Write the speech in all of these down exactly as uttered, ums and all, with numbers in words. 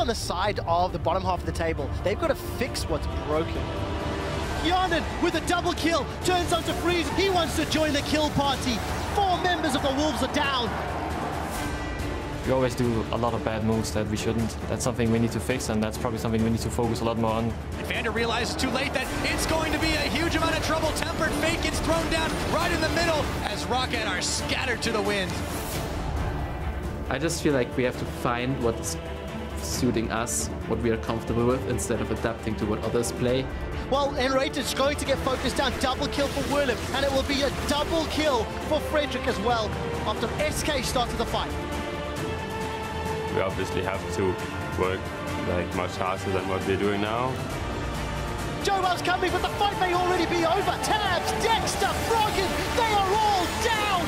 on the side of the bottom half of the table. They've got to fix what's broken. Yarnan with a double kill, turns on to Freeze. He wants to join the kill party. Four members of the Wolves are down. We always do a lot of bad moves that we shouldn't. That's something we need to fix, and that's probably something we need to focus a lot more on. Vander realizes too late that it's going to be a huge amount of trouble. Tempered Fate gets thrown down right in the middle as Roccat are scattered to the wind. I just feel like we have to find what's suiting us, what we are comfortable with, instead of adapting to what others play. Well, Enrated going to get focused down. Double kill for Wirlip, and it will be a double kill for Frederick as well after S K started the fight. We obviously have to work like much faster than what we're doing now. Joel's coming, but the fight may already be over. Tabs, Dexter, Froggen, they are all down!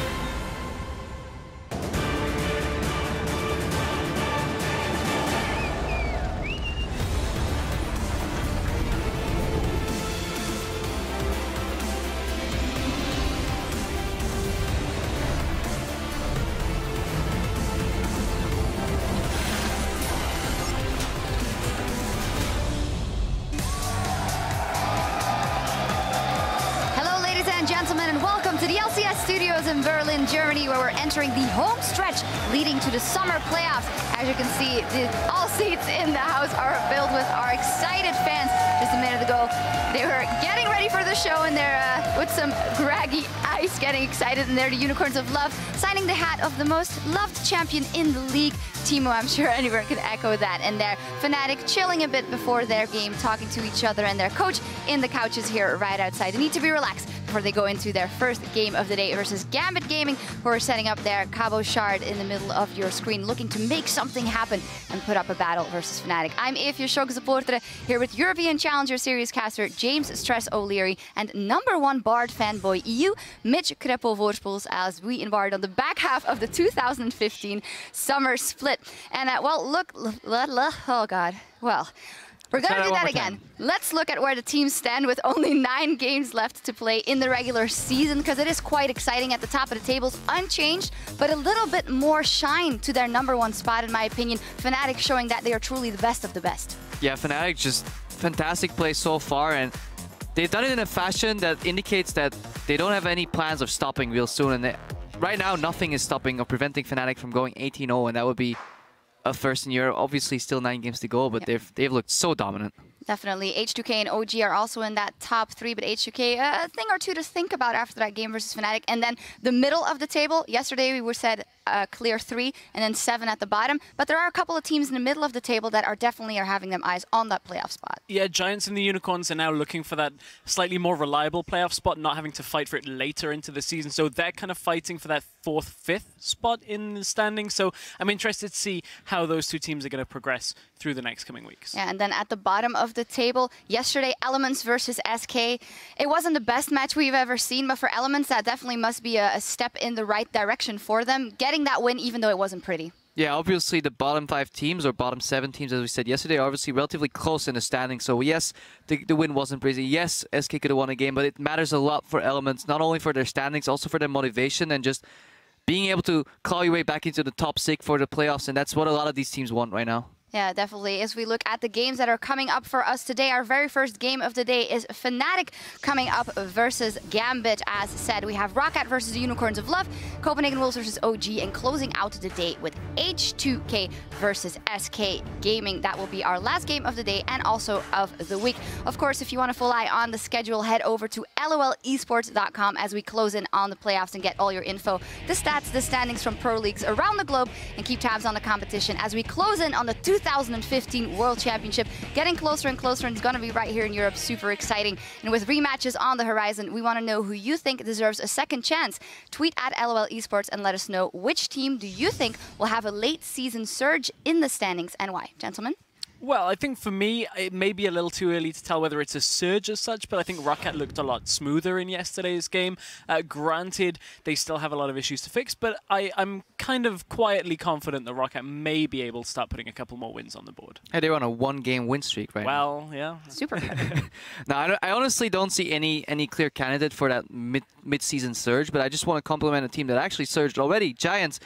Gentlemen, and welcome to the L C S studios in Berlin, Germany, where we're entering the home stretch leading to the summer playoffs. As you can see, the, all seats in the house are filled with our excited fans. Just a minute ago, they were getting ready for the show, and they're uh, with some graggy ice, getting excited, and they're the Unicorns of Love, signing the hat of the most loved champion in the league. Timo, I'm sure anyone can echo that. And they're Fnatic chilling a bit before their game, talking to each other, and their coach in the couches here right outside. They need to be relaxed before they go into their first game of the day versus Gambit Gaming, who are setting up their Cabo Shard in the middle of your screen, looking to make something happen and put up a battle versus Fnatic. I'm Evie Shog supporter here with European Challenger Series caster James Stress O'Leary and number one Bard fanboy E U, Mitch Kreppel-Voorspoels, as we embarked on the back half of the two thousand fifteen summer split. And uh, well, look, oh God, well, we're going to do that again. Let's look at where the teams stand with only nine games left to play in the regular season, because it is quite exciting at the top of the tables, unchanged, but a little bit more shine to their number one spot, in my opinion. Fnatic showing that they are truly the best of the best. Yeah, Fnatic just fantastic play so far, and they've done it in a fashion that indicates that they don't have any plans of stopping real soon. And they, right now, nothing is stopping or preventing Fnatic from going eighteen oh, and that would be a first in Europe. Obviously, still nine games to go, but yeah, they've they've looked so dominant. Definitely. H two K and O G are also in that top three, but H two K, uh, a thing or two to think about after that game versus Fnatic. And then the middle of the table, yesterday we were said uh, clear three and then seven at the bottom. But there are a couple of teams in the middle of the table that are definitely are having them eyes on that playoff spot. Yeah, Giants and the Unicorns are now looking for that slightly more reliable playoff spot, not having to fight for it later into the season. So they're kind of fighting for that fourth, fifth spot in the standing. So I'm interested to see how those two teams are going to progress through the next coming weeks. Yeah, and then at the bottom of the table, yesterday, Elements versus S K. It wasn't the best match we've ever seen, but for Elements, that definitely must be a, a step in the right direction for them, getting that win even though it wasn't pretty. Yeah, obviously the bottom five teams, or bottom seven teams, as we said yesterday, are obviously relatively close in the standing. So yes, the, the win wasn't pretty. Yes, S K could have won a game, but it matters a lot for Elements, not only for their standings, also for their motivation and just being able to claw your way back into the top six for the playoffs. And that's what a lot of these teams want right now. Yeah, definitely. As we look at the games that are coming up for us today, our very first game of the day is Fnatic coming up versus Gambit. As said, we have Roccat versus the Unicorns of Love, Copenhagen Wolves versus O G, and closing out the day with H two K versus S K Gaming. That will be our last game of the day and also of the week. Of course, if you want a full eye on the schedule, head over to L O L esports dot com as we close in on the playoffs and get all your info, the stats, the standings from pro leagues around the globe, and keep tabs on the competition as we close in on the two thousand fifteen World Championship, getting closer and closer, and it's going to be right here in Europe. Super exciting. And with rematches on the horizon, we want to know who you think deserves a second chance. Tweet at L O L Esports and let us know which team do you think will have a late season surge in the standings and why. Gentlemen? Well, I think for me, it may be a little too early to tell whether it's a surge as such, but I think Roccat looked a lot smoother in yesterday's game. Uh, granted, they still have a lot of issues to fix, but I, I'm kind of quietly confident that Roccat may be able to start putting a couple more wins on the board. Hey, they're on a one-game win streak right well, now. Well, yeah. Super. No, I, I honestly don't see any any clear candidate for that mid mid-season surge, but I just want to compliment a team that actually surged already. Giants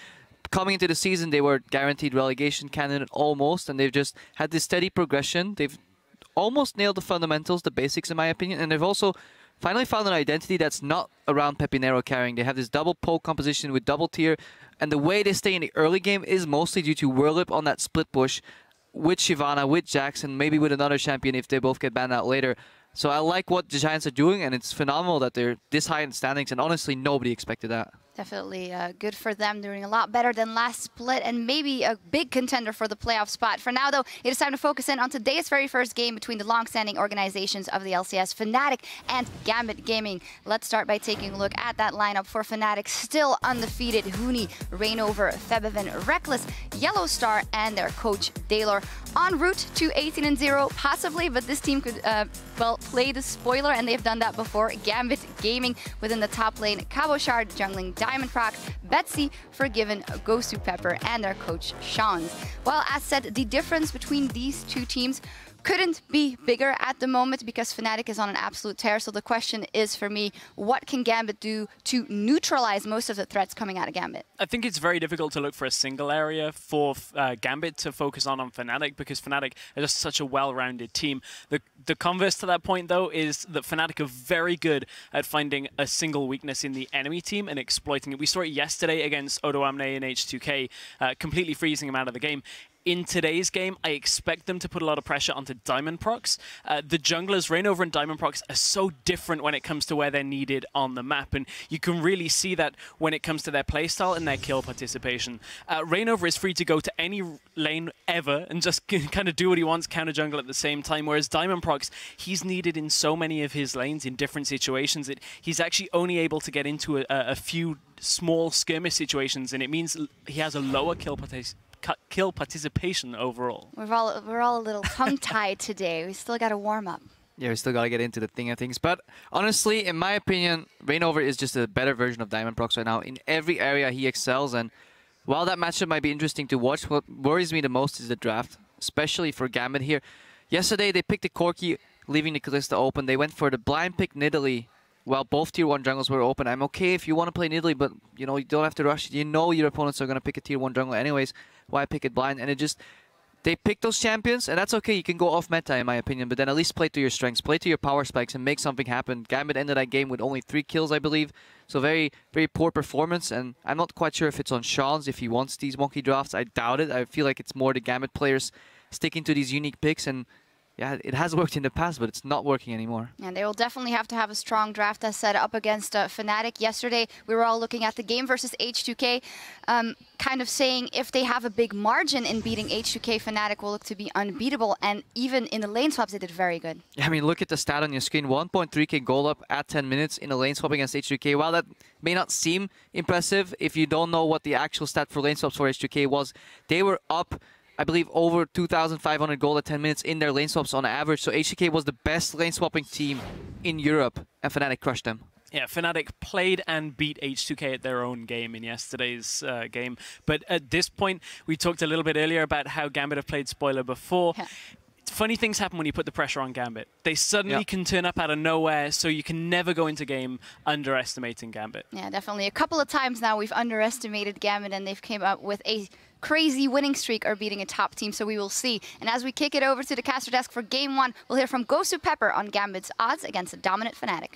coming into the season, they were guaranteed relegation candidate almost, and they've just had this steady progression. They've almost nailed the fundamentals, the basics, in my opinion, and they've also finally found an identity that's not around Pepinero carrying. They have this double poke composition with double tier, and the way they stay in the early game is mostly due to Whirlip on that split push with Shyvana, with Jackson, maybe with another champion if they both get banned out later. So I like what the Giants are doing, and it's phenomenal that they're this high in standings, and honestly, nobody expected that. Definitely uh, good for them, doing a lot better than last split, and maybe a big contender for the playoff spot. For now, though, it is time to focus in on today's very first game between the long-standing organizations of the L C S, Fnatic and Gambit Gaming. Let's start by taking a look at that lineup for Fnatic. Still undefeated, Huni, Reignover, Febiven, Reckless, Yellow Star, and their coach, Daylor. En route to eighteen and zero, possibly, but this team could, uh, well, play the spoiler, and they've done that before. Gambit Gaming within the top lane, Cabochard jungling Diamondprox, Betsy, Forgiven, GoSuPepper, and their coach, Shans. Well, as said, the difference between these two teams couldn't be bigger at the moment because Fnatic is on an absolute tear. So the question is for me, what can Gambit do to neutralize most of the threats coming out of Gambit? I think it's very difficult to look for a single area for uh, Gambit to focus on on Fnatic because Fnatic are just such a well-rounded team. The, the converse to that point, though, is that Fnatic are very good at finding a single weakness in the enemy team and exploiting it. We saw it yesterday against Odoamne and H two K, uh, completely freezing him out of the game. In today's game, I expect them to put a lot of pressure onto Diamondprox. Uh, the junglers, Reignover and Diamondprox, are so different when it comes to where they're needed on the map, and you can really see that when it comes to their playstyle and their kill participation. Uh, Reignover is free to go to any lane ever and just kind of do what he wants, counter jungle at the same time, whereas Diamondprox, he's needed in so many of his lanes in different situations that he's actually only able to get into a, a few small skirmish situations, and it means he has a lower kill participation. kill participation overall. We're all, we're all a little tongue-tied today. We still got to warm up. Yeah, we still got to get into the thing of things. But honestly, in my opinion, Reignover is just a better version of Diamondprox right now. In every area, he excels. And while that matchup might be interesting to watch, what worries me the most is the draft, especially for Gambit here. Yesterday, they picked the Corki, leaving the Kalista open. They went for the blind pick Nidalee, while both tier one jungles were open. I'm okay if you want to play Nidalee, but you know you don't have to rush it. You know your opponents are going to pick a tier one jungle anyways. Why pick it blind? And it just, they pick those champions, and that's okay. You can go off meta, in my opinion, but then at least play to your strengths, play to your power spikes, and make something happen. Gambit ended that game with only three kills, I believe. So very, very poor performance, and I'm not quite sure if it's on Shans, if he wants these monkey drafts. I doubt it. I feel like it's more the Gambit players sticking to these unique picks, and yeah, it has worked in the past, but it's not working anymore. And they will definitely have to have a strong draft, as said, up against uh, Fnatic. Yesterday, we were all looking at the game versus H two K, um, kind of saying if they have a big margin in beating H two K, Fnatic will look to be unbeatable. And even in the lane swaps, they did very good. Yeah, I mean, look at the stat on your screen. one point three K goal up at ten minutes in a lane swap against H two K. While that may not seem impressive, if you don't know what the actual stat for lane swaps for H two K was, they were up, I believe, over two thousand five hundred gold at ten minutes in their lane swaps on average. So H two K was the best lane swapping team in Europe, and Fnatic crushed them. Yeah, Fnatic played and beat H two K at their own game in yesterday's uh, game. But at this point, we talked a little bit earlier about how Gambit have played spoiler before. Yeah. Funny things happen when you put the pressure on Gambit. They suddenly yep. can turn up out of nowhere, so you can never go into game underestimating Gambit. Yeah, definitely. A couple of times now we've underestimated Gambit, and they've came up with a crazy winning streak or beating a top team, so we will see. And as we kick it over to the caster desk for game one, we'll hear from GoSuPepper on Gambit's odds against a dominant Fnatic.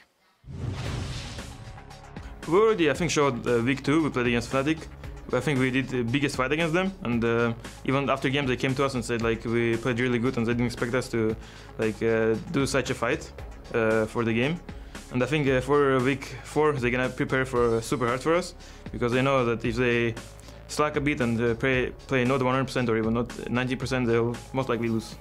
We already, I think, showed uh, week two, we played against Fnatic. I think we did the biggest fight against them, and uh, even after games they came to us and said like we played really good and they didn't expect us to like uh, do such a fight uh, for the game. And I think uh, for week four they're gonna prepare for uh, super hard for us, because they know that if they slack a bit and uh, play, play not one hundred percent or even not ninety percent, they'll most likely lose.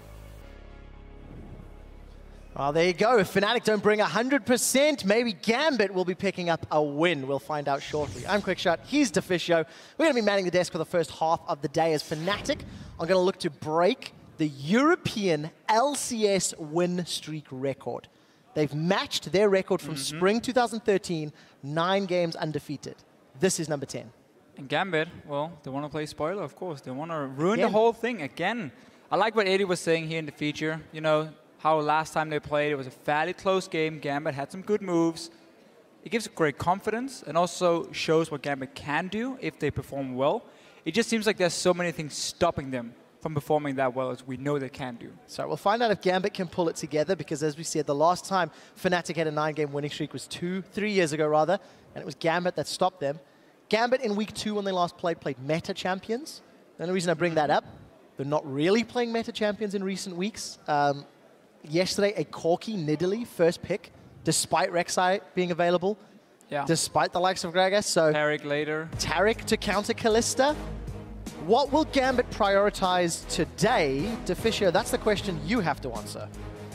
Well, there you go. If Fnatic don't bring one hundred percent, maybe Gambit will be picking up a win. We'll find out shortly. I'm Quickshot. He's Deficio. We're going to be manning the desk for the first half of the day as Fnatic are going to look to break the European L C S win streak record. They've matched their record from mm-hmm. spring two thousand thirteen, nine games undefeated. This is number ten. And Gambit, well, they want to play spoiler, of course. They want to ruin again. the whole thing again. I like what Eddie was saying here in the feature. You know, how last time they played, it was a fairly close game. Gambit had some good moves. It gives great confidence and also shows what Gambit can do if they perform well. it just seems like there's so many things stopping them from performing that well as we know they can do. So we'll find out if Gambit can pull it together, because as we said, the last time Fnatic had a nine-game winning streak was two, three years ago rather, and it was Gambit that stopped them. Gambit in week two when they last played, played meta champions. The only reason I bring that up, they're not really playing meta champions in recent weeks. Um, yesterday, a Corki Nidalee first pick, despite Rek'Sai being available, yeah. despite the likes of Gragas. So Taric later. Taric to counter Kalista. What will Gambit prioritize today? Deficio, that's the question you have to answer.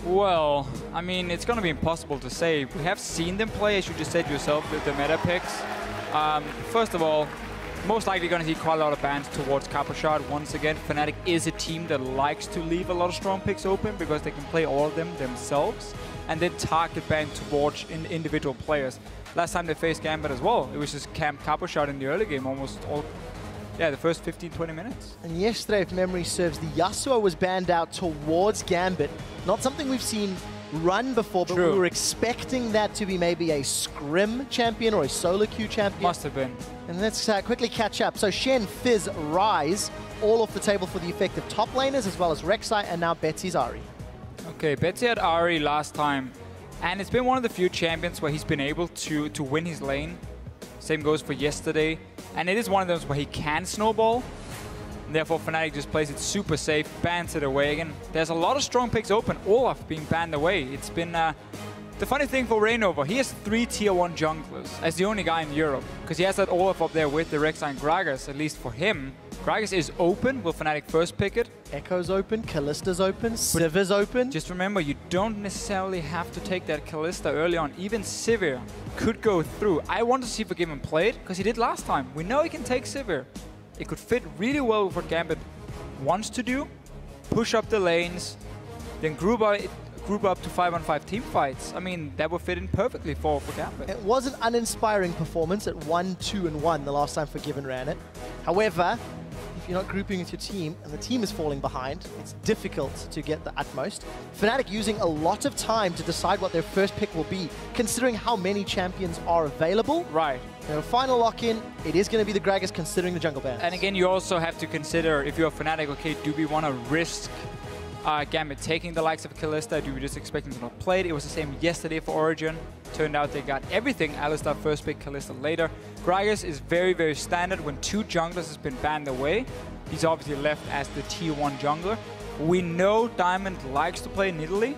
Well, I mean, it's going to be impossible to say. We have seen them play, as you just said yourself, with the meta picks. Um, first of all, most likely going to see quite a lot of bans towards Capuchard. Once again, Fnatic is a team that likes to leave a lot of strong picks open because they can play all of them themselves and then target ban towards in individual players. Last time they faced Gambit as well, it was just Camp Capuchard in the early game, almost all... Yeah, the first fifteen, twenty minutes. And yesterday, if memory serves, the Yasuo was banned out towards Gambit. Not something we've seen run before, but True. we were expecting that to be maybe a Scrim champion or a solo queue champion. Must have been. And let's uh, quickly catch up. So Shen, Fizz, Ryze, all off the table for the effective top laners, as well as Rek'Sai, and now Betsy's Ahri. Okay, Betsy had Ahri last time, and it's been one of the few champions where he's been able to, to win his lane. Same goes for yesterday. And it is one of those where he can snowball. And therefore, Fnatic just plays it super safe, bans it away. Again, there's a lot of strong picks open. Olaf being banned away. It's been... Uh, the funny thing for Reignover, he has three tier one junglers as the only guy in Europe. Because he has that Olaf up there with the Rek'Sai and Gragas, at least for him. Gragas is open. Will Fnatic first pick it? Echo's open, Kalista's open, Sivir's open. Just remember, you don't necessarily have to take that Kalista early on. Even Sivir could go through. I want to see Forgiven play it, because he did last time. We know he can take Sivir. It could fit really well with what Gambit wants to do. Push up the lanes, then group up, group up to five on five team fights. I mean, that would fit in perfectly for, for Gambit. It was an uninspiring performance at one, two, and one the last time Forgiven ran it. However, if you're not grouping with your team and the team is falling behind, it's difficult to get the utmost. Fnatic using a lot of time to decide what their first pick will be, considering how many champions are available. Right. Their final lock-in, it is going to be the Gragas considering the jungle bans. And again, you also have to consider, if you're a Fnatic, okay, do we want to risk uh, Gambit taking the likes of Kalista? Do we just expect them to not play it? It was the same yesterday for Origin. Turned out they got everything. Alistar first pick, Kalista later. Gragas is very, very standard. When two junglers has been banned away, he's obviously left as the tier one jungler. We know Diamond likes to play Nidalee,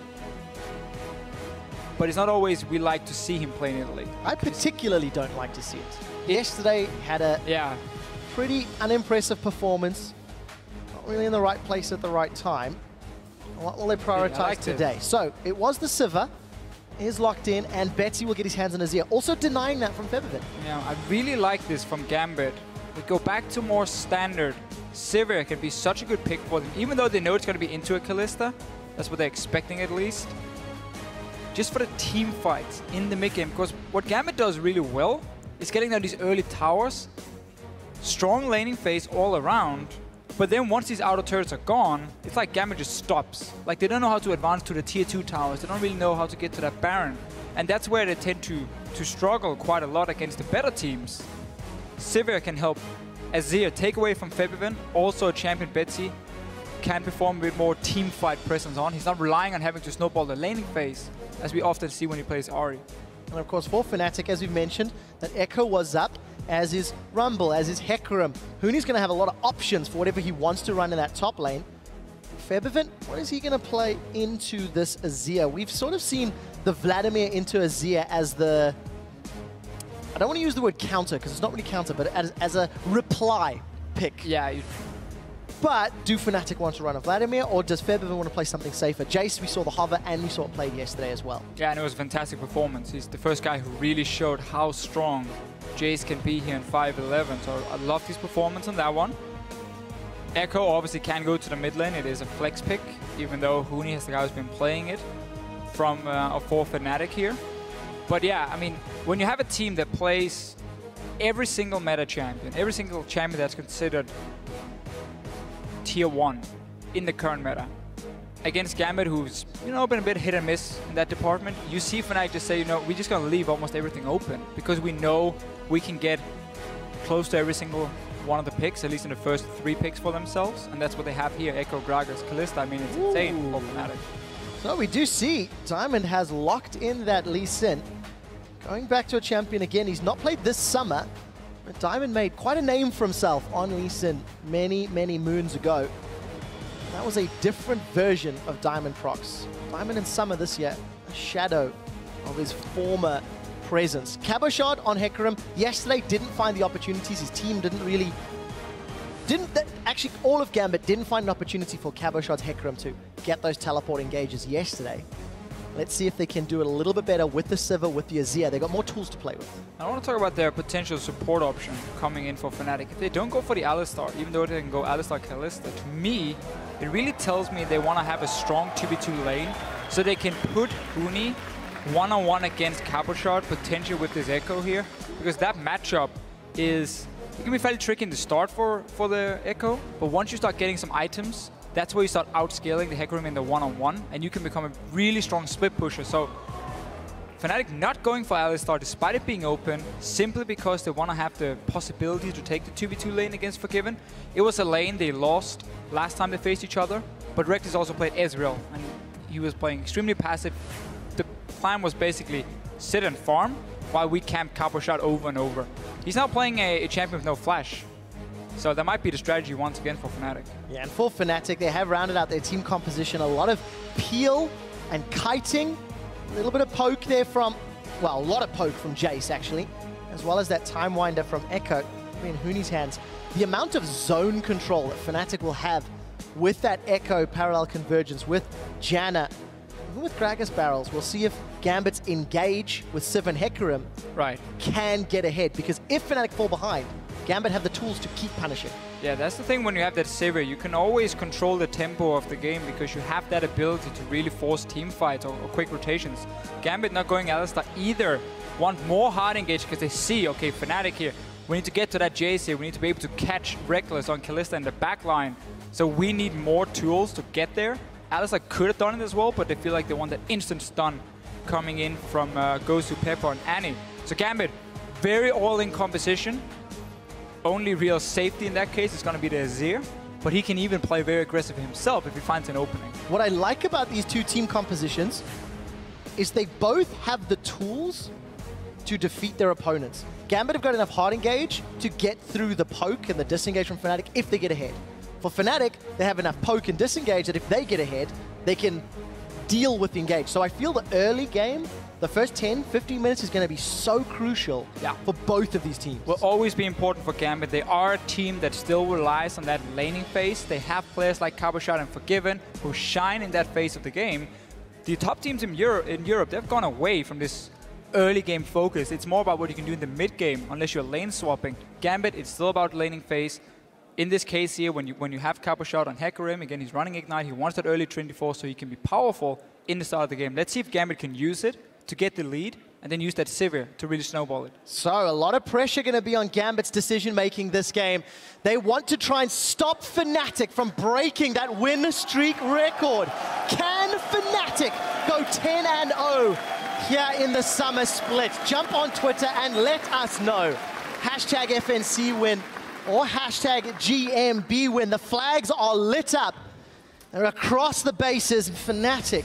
but it's not always we like to see him play Nidalee. I particularly don't like to see it. Yesterday had a yeah. pretty unimpressive performance. Not really in the right place at the right time. What will they prioritize yeah, today? It. So it was the Sivir. Is locked in, and Betsy will get his hands on Azir. Also denying that from Febiven. Yeah, I really like this from Gambit. We go back to more standard. Sivir can be such a good pick for them, even though they know it's going to be into a Kalista. That's what they're expecting at least. Just for the team fights in the mid game, because what Gambit does really well is getting down these early towers, strong laning phase all around, but then once these outer turrets are gone, it's like Gambit just stops. Like they don't know how to advance to the tier two towers, they don't really know how to get to that Baron. And that's where they tend to, to struggle quite a lot against the better teams. Sivir can help Azir take away from Febiven, also champion Betsy can perform with more team fight presence on. He's not relying on having to snowball the laning phase, as we often see when he plays Ahri. And of course for Fnatic, as we've mentioned, that Echo was up, as is Rumble, as is Hecarim. Huni's going to have a lot of options for whatever he wants to run in that top lane. Febiven, what is he going to play into this Azir? We've sort of seen the Vladimir into Azir as the... I don't want to use the word counter, because it's not really counter, but as, as a reply pick. Yeah. You but do Fnatic want to run a Vladimir, or does Febiven want to play something safer? Jace, we saw the hover, and we saw it played yesterday as well. Yeah, and it was a fantastic performance. He's the first guy who really showed how strong Jace can be here in five eleven, so I love his performance on that one. Echo obviously can go to the mid lane. It is a flex pick, even though Huni has the guy who's been playing it from uh, a four Fnatic here. But yeah, I mean, when you have a team that plays every single meta champion, every single champion that's considered tier one in the current meta, against Gambit, who's, you know, been a bit hit and miss in that department, you see Fnatic just say, you know, we're just going to leave almost everything open because we know we can get close to every single one of the picks, at least in the first three picks for themselves. And that's what they have here, Echo, Gragas, Kalista. I mean, it's Ooh. insane for Fnatic. So we do see Diamond has locked in that Lee Sin. Going back to a champion again, he's not played this summer, but Diamond made quite a name for himself on Lee Sin many, many moons ago. That was a different version of Diamond Prox. Diamond in summer this year, a shadow of his former presence. Cabochard on Hecarim yesterday didn't find the opportunities. His team didn't really, didn't, actually all of Gambit didn't find an opportunity for Cabochard's Hecarim to get those teleport engages yesterday. Let's see if they can do it a little bit better with the Sivir, with the Azir. They've got more tools to play with. I want to talk about their potential support option coming in for Fnatic. If they don't go for the Alistar, even though they can go Alistar Kalista, to me, it really tells me they want to have a strong two v two lane so they can put Huni one-on-one against Cabochard, potentially with this Echo here. Because that matchup is, it can be fairly tricky in the start for, for the Echo, but once you start getting some items, that's where you start outscaling the Hecarim in the one-on-one, and you can become a really strong split pusher. So Fnatic not going for Alistar despite it being open, simply because they want to have the possibility to take the two v two lane against Forgiven. It was a lane they lost last time they faced each other, but Reckless also played Ezreal, and he was playing extremely passive. The plan was basically sit and farm while we camp Cabochard over and over. He's now playing a, a champion with no flash. So that might be the strategy once again for Fnatic. Yeah, and for Fnatic, they have rounded out their team composition. A lot of peel and kiting. A little bit of poke there from, well, a lot of poke from Jace, actually. As well as that Time Winder from Echo in Huni's hands. The amount of zone control that Fnatic will have with that Echo parallel convergence, with Janna, even with Gragas barrels. We'll see if Gambit's engage with Sivir and Hecarim right. can get ahead. Because if Fnatic fall behind, Gambit have the tools to keep punishing. Yeah, that's the thing when you have that Sivir. You can always control the tempo of the game because you have that ability to really force team fights or, or quick rotations. Gambit not going Alistar either want more hard engage because they see, okay, Fnatic here, we need to get to that Jace here. We need to be able to catch Reckless on Kalista in the back line. So we need more tools to get there. Alistar could have done it as well, but they feel like they want that instant stun coming in from uh, Gosu, Pepper, and Annie. So Gambit, very all-in composition. Only real safety in that case is going to be the Azir, but he can even play very aggressive himself if he finds an opening. What I like about these two team compositions is they both have the tools to defeat their opponents. Gambit have got enough hard engage to get through the poke and the disengage from Fnatic if they get ahead. For Fnatic, they have enough poke and disengage that if they get ahead, they can deal with the engage. So I feel the early game, the first ten, fifteen minutes is going to be so crucial yeah. for both of these teams. Will always be important for Gambit. They are a team that still relies on that laning phase. They have players like Cabochard and Forgiven who shine in that phase of the game. The top teams in Europe, in Europe, they've gone away from this early game focus. It's more about what you can do in the mid game, unless you're lane swapping. Gambit, it's still about laning phase. In this case here, when you when you have Cabochard on Hecarim, again, he's running Ignite. He wants that early Trinity Force so he can be powerful in the start of the game. Let's see if Gambit can use it to get the lead, and then use that Sivir to really snowball it. So a lot of pressure going to be on Gambit's decision-making this game. They want to try and stop Fnatic from breaking that win streak record. Can Fnatic go ten and oh here in the summer split? Jump on Twitter and let us know. Hashtag F N C win or hashtag G M B win. The flags are lit up. They're across the bases. Fnatic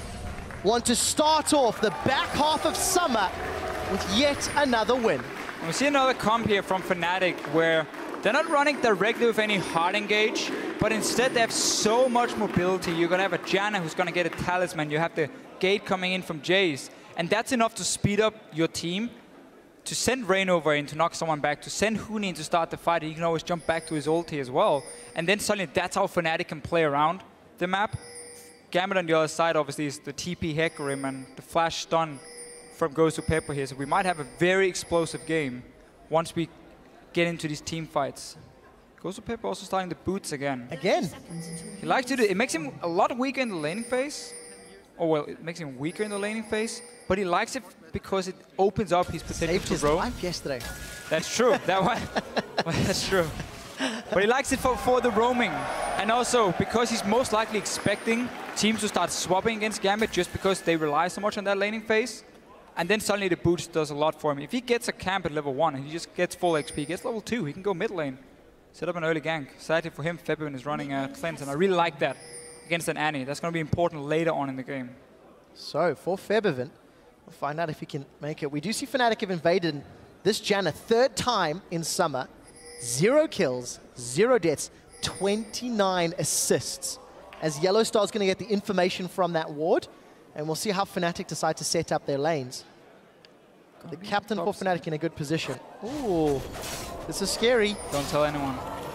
want to start off the back half of summer with yet another win. We see another comp here from Fnatic where they're not running directly with any hard engage, but instead they have so much mobility. You're going to have a Janna who's going to get a talisman. You have the gate coming in from Jace, and that's enough to speed up your team, to send Rain over in to knock someone back, to send Huni in to start the fight. He can always jump back to his ulti as well. And then suddenly that's how Fnatic can play around the map. Gambit on the other side, obviously, is the T P Hecarim and the flash stun from Gosu Pepper here. So we might have a very explosive game once we get into these team fights. Gosu Pepper also starting the boots again. Again? He likes to do it. It makes him a lot weaker in the laning phase. Oh, well, it makes him weaker in the laning phase. But he likes it because it opens up his potential Saved to his roam. life yesterday. That's true. that one, well, That's true. But he likes it for, for the roaming. And also, because he's most likely expecting teams to start swapping against Gambit just because they rely so much on that laning phase. And then suddenly the boost does a lot for him. If he gets a camp at level one and he just gets full X P, gets level two, he can go mid lane set up an early gank. Sadly for him, Febiven is running a cleanse, and I really like that against an Annie. That's going to be important later on in the game. So for Febiven, we'll find out if he can make it. We do see Fnatic have invaded this Jan a third time in summer. Zero kills, zero deaths, twenty-nine assists. As Yellowstar's going to get the information from that ward, and we'll see how Fnatic decide to set up their lanes. The captain for Fnatic in a good position. Ooh, this is scary. Don't tell anyone.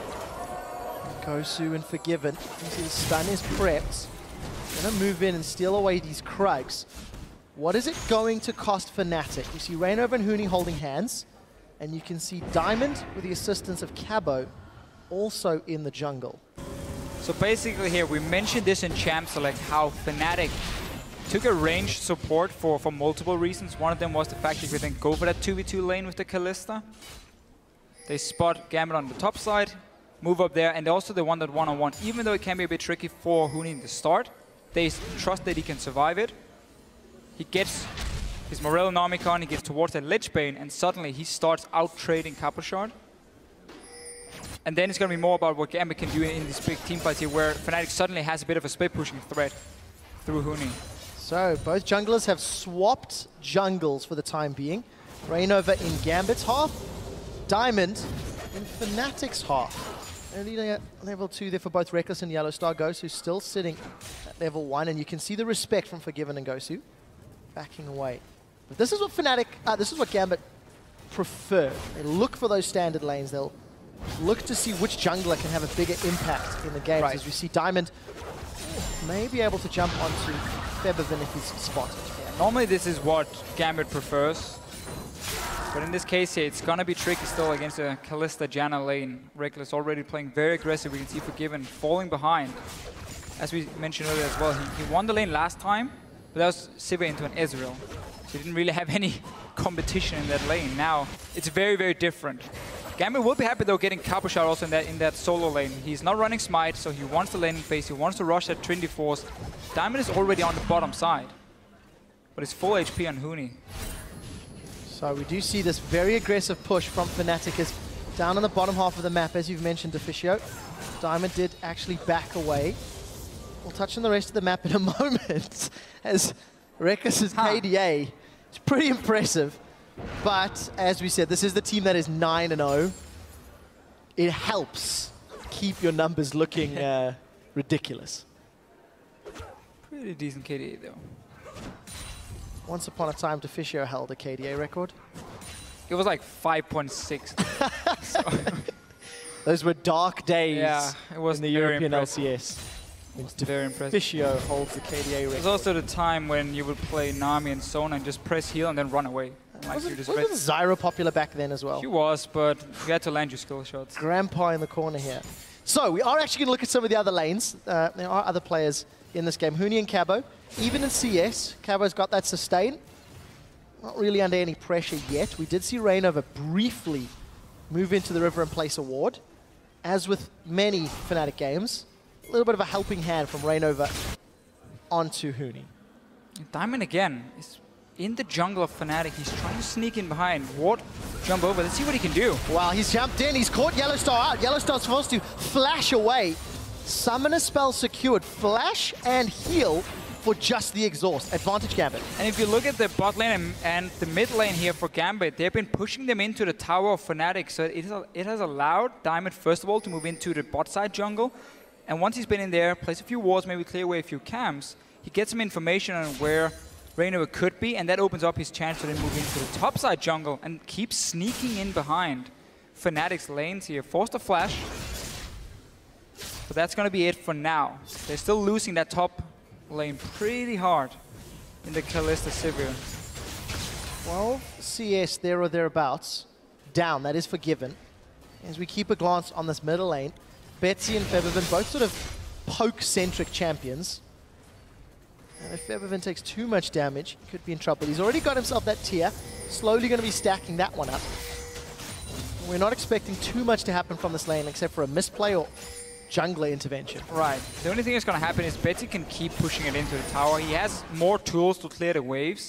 Gosu and Forgiven. You see the stun is prepped. Gonna move in and steal away these Krugs. What is it going to cost Fnatic? You see Reignover and Huni holding hands, and you can see Diamond with the assistance of Cabo also in the jungle. So basically here, we mentioned this in Champ Select, how Fnatic took a range support for, for multiple reasons. One of them was the fact that you could then go for that two v two lane with the Kalista. They spot Gambit on the top side, move up there, and also they want that one-on-one. Even though it can be a bit tricky for Huni in the start, they trust that he can survive it. He gets his Morel Nomicon, he gets towards that Lich Bane, and suddenly he starts out-trading Capuchard. And then it's going to be more about what Gambit can do in, in these big team fights here, where Fnatic suddenly has a bit of a split-pushing threat through Huni. So both junglers have swapped jungles for the time being. Reignover in Gambit's half, Diamond in Fnatic's half. And leading at level two there for both Rekkles and Yellowstar. Gosu still sitting at level one, and you can see the respect from Forgiven and Gosu backing away. But this is what Fnatic, uh, this is what Gambit prefer. They look for those standard lanes. They'll look to see which jungler can have a bigger impact in the games. Right. As we see Diamond may be able to jump onto Febiven if he's spotted. Yeah, normally this is what Gambit prefers. But in this case here, it's going to be tricky still against a Kalista Janna lane. Rekkles already playing very aggressive. We can see Forgiven falling behind. As we mentioned earlier as well, he, he won the lane last time, but that was Sivir into an Ezreal. So he didn't really have any competition in that lane. Now, it's very, very different. Gambit will be happy though getting Capuchard also in that in that solo lane. He's not running Smite, so he wants the laning phase, he wants to rush that Trinity Force. Diamond is already on the bottom side, but it's full H P on Huni. So we do see this very aggressive push from Fnatic is down on the bottom half of the map, as you've mentioned, Deficio. Diamond did actually back away. We'll touch on the rest of the map in a moment, as Rekkles' huh. K D A is pretty impressive. But, as we said, this is the team that is nine and oh. It helps keep your numbers looking uh, ridiculous. Pretty decent K D A, though. Once upon a time, Deficio held a K D A record. It was like five point six. So. Those were dark days yeah, it was in the European impressive. L C S. Very impressive. Deficio holds the K D A record. It was also the time when you would play Nami and Sona and just press heal and then run away. Like wasn't just wasn't Zyra popular back then as well? She was, but you had to land your skill shots. Grandpa in the corner here. So we are actually going to look at some of the other lanes. Uh, there are other players in this game. Huni and Cabo. Even in C S, Cabo's got that sustain. Not really under any pressure yet. We did see Reignover briefly move into the river and place a ward. As with many Fnatic games, a little bit of a helping hand from Reignover onto Huni. Diamond again is in the jungle of Fnatic. He's trying to sneak in behind. Ward, jump over. Let's see what he can do. Well, he's jumped in. He's caught Yellowstar out. Yellowstar's forced to flash away. Summoner spell secured. Flash and heal for just the exhaust. Advantage Gambit. And if you look at the bot lane and, and the mid lane here for Gambit, they've been pushing them into the tower of Fnatic. So it, is, it has allowed Diamond, first of all, to move into the bot side jungle. And once he's been in there, place a few wards, maybe clear away a few camps, he gets some information on where Reignover could be, and that opens up his chance to then move into the topside jungle and keep sneaking in behind Fnatic's lanes here. Force the flash. But that's going to be it for now. They're still losing that top lane pretty hard in the Kalista Sivir. twelve C S there or thereabouts. Down, that is Forgiven. As we keep a glance on this middle lane, Betsy and Febiven, both sort of poke-centric champions. And if Febiven takes too much damage, he could be in trouble. He's already got himself that tier. Slowly going to be stacking that one up. We're not expecting too much to happen from this lane except for a misplay or jungler intervention. Right. The only thing that's going to happen is Betsy can keep pushing it into the tower. He has more tools to clear the waves.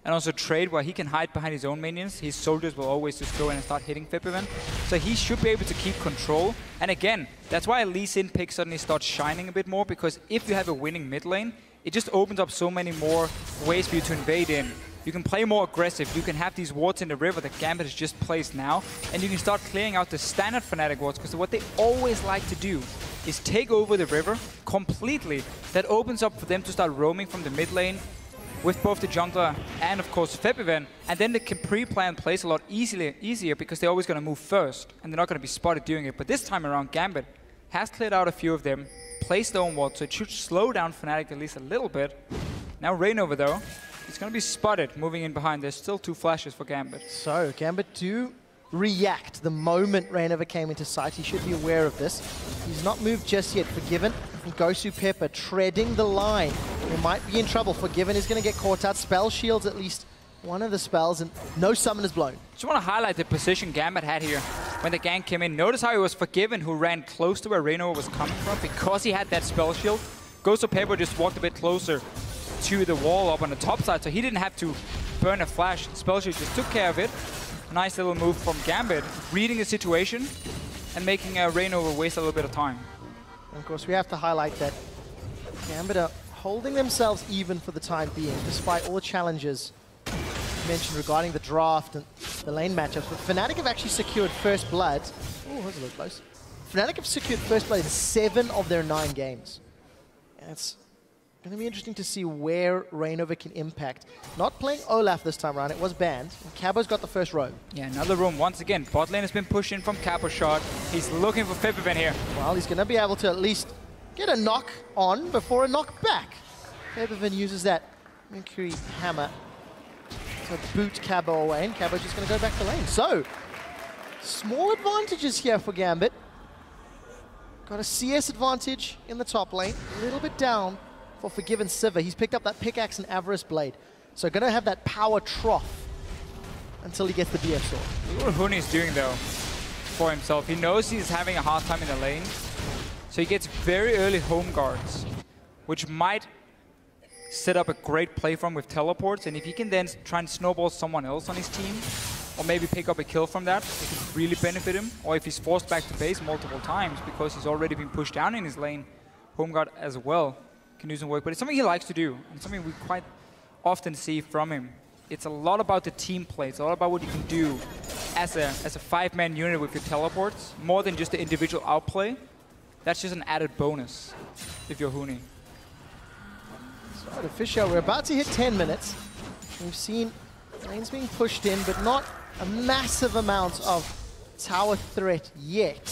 and also trade where he can hide behind his own minions. His soldiers will always just go in and start hitting Febiven. So he should be able to keep control. And again, that's why Lee Sin pick suddenly starts shining a bit more, because if you have a winning mid lane, it just opens up so many more ways for you to invade in. You can play more aggressive. You can have these wards in the river that Gambit has just placed now, and you can start clearing out the standard Fnatic wards, because what they always like to do is take over the river completely. That opens up for them to start roaming from the mid lane with both the jungler and, of course, Febiven, and then they can pre-plan plays a lot easily, easier because they're always going to move first, and they're not going to be spotted doing it. But this time around, Gambit has cleared out a few of them, placed their own ward, so it should slow down Fnatic at least a little bit. Now Reignover, though, he's going to be spotted moving in behind. There's still two flashes for Gambit. So Gambit do react the moment Reignover came into sight. He should be aware of this. He's not moved just yet. Forgiven and Gosu Pepper treading the line. He might be in trouble. Forgiven is going to get caught out. Spell shields at least one of the spells, and no summon is blown. Just want to highlight the position Gambit had here when the gank came in. Notice how it was Forgiven who ran close to where Reignover was coming from because he had that spell shield. Gosu Pepper just walked a bit closer to the wall up on the top side, so he didn't have to burn a flash. Spell shield just took care of it. Nice little move from Gambit, reading the situation and making uh, Reignover waste a little bit of time. And of course, we have to highlight that Gambit are holding themselves even for the time being, despite all the challenges mentioned regarding the draft and the lane matchups. But Fnatic have actually secured first blood. Oh, that was a little close. Fnatic have secured first blood in seven of their nine games. And it's going to be interesting to see where Reignover can impact. Not playing Olaf this time around, it was banned. And Cabo's got the first roam. Yeah, another roam once again. Bot lane has been pushed in from Cabo shot. He's looking for Febiven here. Well, he's going to be able to at least get a knock on before a knock back. Febiven uses that Mercury Hammer to boot Cabo away, and Cabo's just going to go back to lane. So, small advantages here for Gambit. Got a C S advantage in the top lane, a little bit down for Forgiven Sivir. He's picked up that pickaxe and Avarice Blade. So going to have that power trough until he gets the B F sword. Look what Huni's doing though for himself. He knows he's having a hard time in the lane. So he gets very early home guards, which might set up a great play for him with teleports. And if he can then try and snowball someone else on his team, or maybe pick up a kill from that, it could really benefit him. Or if he's forced back to base multiple times because he's already been pushed down in his lane, home guard as well can do some work. But it's something he likes to do, and something we quite often see from him. It's a lot about the team play. It's a lot about what you can do as a as a five-man unit with your teleports, more than just the individual outplay. That's just an added bonus if you're Huni. So the Fisher, we're about to hit ten minutes. We've seen lanes being pushed in, but not a massive amount of tower threat yet.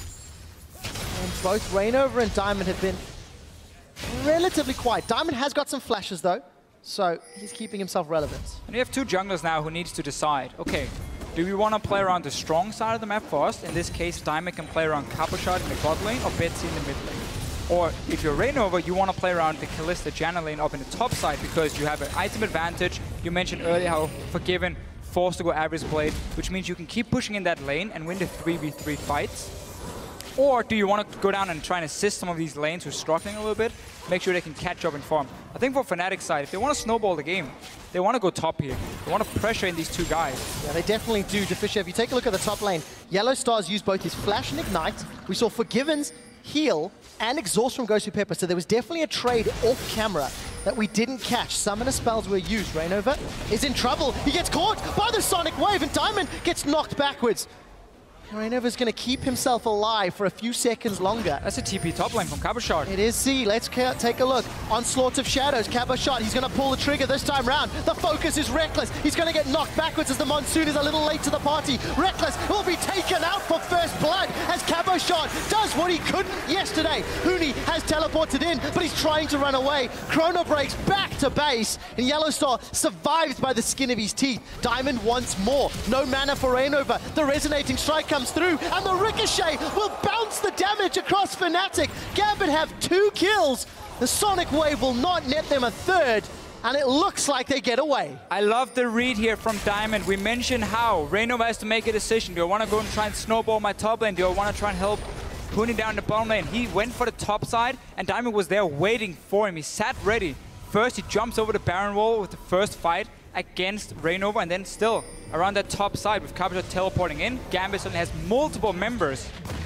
And both Reignover and Diamond have been relatively quiet. Diamond has got some flashes though, so he's keeping himself relevant. And you have two junglers now who needs to decide, okay, do we want to play around the strong side of the map first? In this case, Diamond can play around Caboshot in the bot lane or Betsy in the mid lane. Or if you're Reignover, you want to play around the Kalista Janna lane up in the top side because you have an item advantage. You mentioned earlier how Forgiven forced to go Avarice Blade, which means you can keep pushing in that lane and win the three v three fights. Or do you want to go down and try and assist some of these lanes who are struggling a little bit, make sure they can catch up in farm? I think for Fnatic's side, if they want to snowball the game, they want to go top here. They want to pressure in these two guys. Yeah, they definitely do. Defisha, if you take a look at the top lane, Yellow Stars used both his Flash and Ignite. We saw Forgiven's heal and exhaust from Gosu Pepper, so there was definitely a trade off camera that we didn't catch. Summoner spells were used. Reignover is in trouble. He gets caught by the Sonic Wave, and Diamond gets knocked backwards. Reignover's going to keep himself alive for a few seconds longer. That's a T P top lane from Caboshot. It is C. Let's take a look. Onslaught of Shadows, Caboshot. He's going to pull the trigger this time round. The focus is Reckless. He's going to get knocked backwards as the Monsoon is a little late to the party. Reckless will be taken out for first blood as Caboshot does what he couldn't yesterday. Huni has teleported in, but he's trying to run away. Chrono breaks back to base, and Yellowstar survives by the skin of his teeth. Diamond wants more. No mana for Reignover. The resonating strike comes through, and the ricochet will bounce the damage across Fnatic. Gambit have two kills. The Sonic Wave will not net them a third, and it looks like they get away. I love the read here from Diamond. We mentioned how Reignover has to make a decision. Do I want to go and try and snowball my top lane? Do I want to try and help Huni down the bottom lane? He went for the top side, and Diamond was there waiting for him. He sat ready. First, he jumps over the Baron wall with the first fight, against Rainover, and then still around that top side with Capushot teleporting in. Gambit suddenly has multiple members.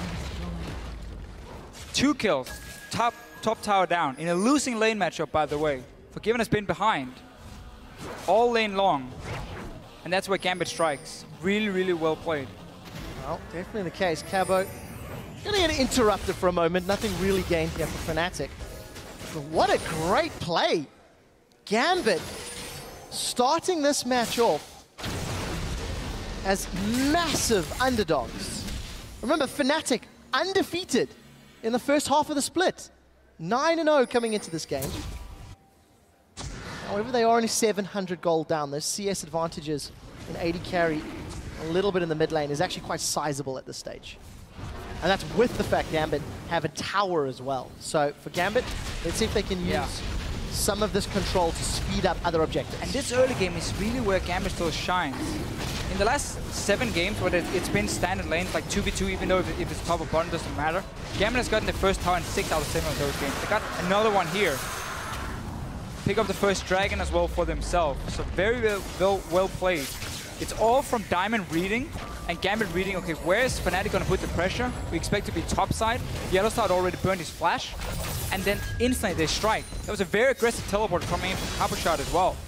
Two kills, top top tower down in a losing lane matchup, by the way. Forgiven has been behind all lane long, and that's where Gambit strikes. Really, really well played. Well, definitely the case. Cabo gonna get interrupted for a moment. Nothing really gained here for Fnatic. But what a great play. Gambit starting this match off as massive underdogs. Remember, Fnatic undefeated in the first half of the split. nine and oh coming into this game. However, they are only seven hundred gold down. Those C S advantages in A D carry, a little bit in the mid lane, is actually quite sizable at this stage. And that's with the fact Gambit have a tower as well. So for Gambit, let's see if they can use yeah. some of this control to speed up other objectives. And this early game is really where Gambit still shines. In the last seven games, where it's been standard lanes, like two v two, even though if it's top or bottom, doesn't matter. Gambit has gotten the first tower in six out of seven of those games. They got another one here. Pick up the first dragon as well for themselves. So very well, well, well played. It's all from Diamond reading and Gambit reading, okay, where is Fnatic going to put the pressure? We expect to be topside. Yellowstar had already burned his flash. And then instantly they strike. That was a very aggressive teleport coming in from Capushot as well.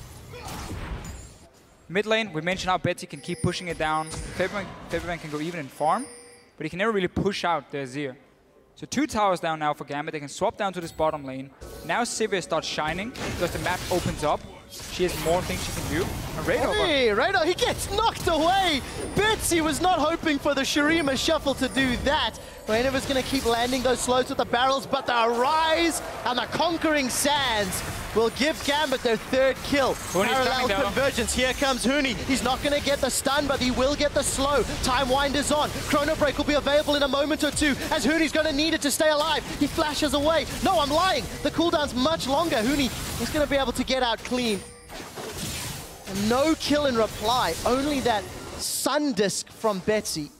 Mid lane, we mentioned how Betsy can keep pushing it down. Faberman can go even in farm, but he can never really push out the Azir. So two towers down now for Gambit. They can swap down to this bottom lane. Now Sivir starts shining because the map opens up. She has more things she can do. And Rainover. Hey, Rainover, he gets knocked away. Betsy was not hoping for the Shurima shuffle to do that. Rainover's going to keep landing those slows with the barrels, but the Rise and the Conquering Sands will give Gambit their third kill. Parallel convergence. Here comes Huni. He's not going to get the stun, but he will get the slow. Time Wind is on. Chrono Break will be available in a moment or two, as Huni's going to need it to stay alive. He flashes away. No, I'm lying. The cooldown's much longer. Huni is going to be able to get out clean. And no kill in reply. Only that Sun Disc from Betsy.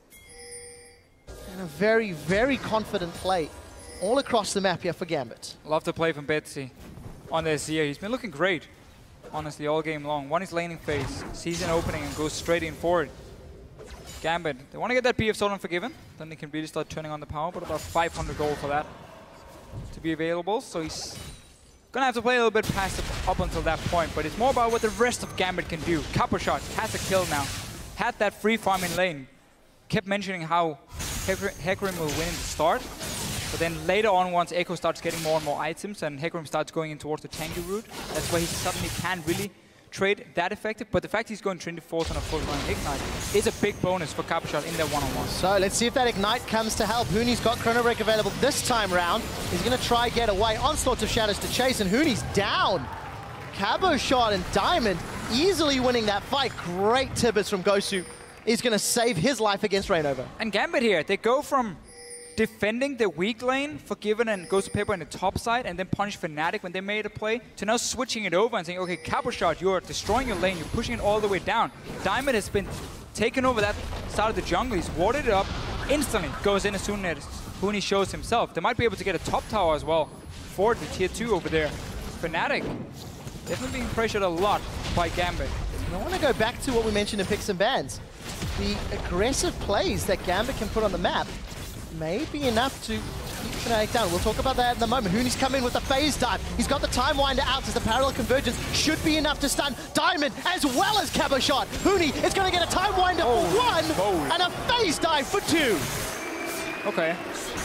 And a very, very confident play all across the map here for Gambit. Love the play from Betsy on the Azir. He's been looking great, honestly, all game long. One is laning phase, sees an opening and goes straight in forward. Gambit, they want to get that B F Soul Unforgiven, then they can really start turning on the power, but about five hundred gold for that to be available. So he's gonna have to play a little bit passive up until that point, but it's more about what the rest of Gambit can do. Capushot has a kill now, had that free farm in lane, kept mentioning how Hecarim will win in the start, but then later on, once Echo starts getting more and more items and Hecarim starts going in towards the tanky route, that's where he suddenly can really trade that effective. But the fact he's going Trinity Force on a full run Ignite is a big bonus for Capushot in their one-on-one. So let's see if that Ignite comes to help. Huni's got Chrono Break available this time round. He's going to try get away. Onslaught of Shadows to chase, and Huni's down. Capushot and Diamond easily winning that fight. Great Tibbers from Gosu. He's going to save his life against Rainover. And Gambit here, they go from defending the weak lane, Forgiven and Ghost of Paper on the top side, and then punish Fnatic when they made a play, to now switching it over and saying, okay, Capushot, you're destroying your lane, you're pushing it all the way down. Diamond has been taken over that side of the jungle, he's warded it up, instantly goes in as soon as Huni shows himself. They might be able to get a top tower as well for the tier two over there. Fnatic definitely being pressured a lot by Gambit. I want to go back to what we mentioned in Picks and Bans. The aggressive plays that Gambit can put on the map may be enough to keep Fnatic down. We'll talk about that in a moment. Huni's come in with the phase dive. He's got the Time Winder out as the parallel convergence should be enough to stun Diamond as well as Capushot. Huni is going to get a Time Winder oh, for one oh. and a phase dive for two. Okay.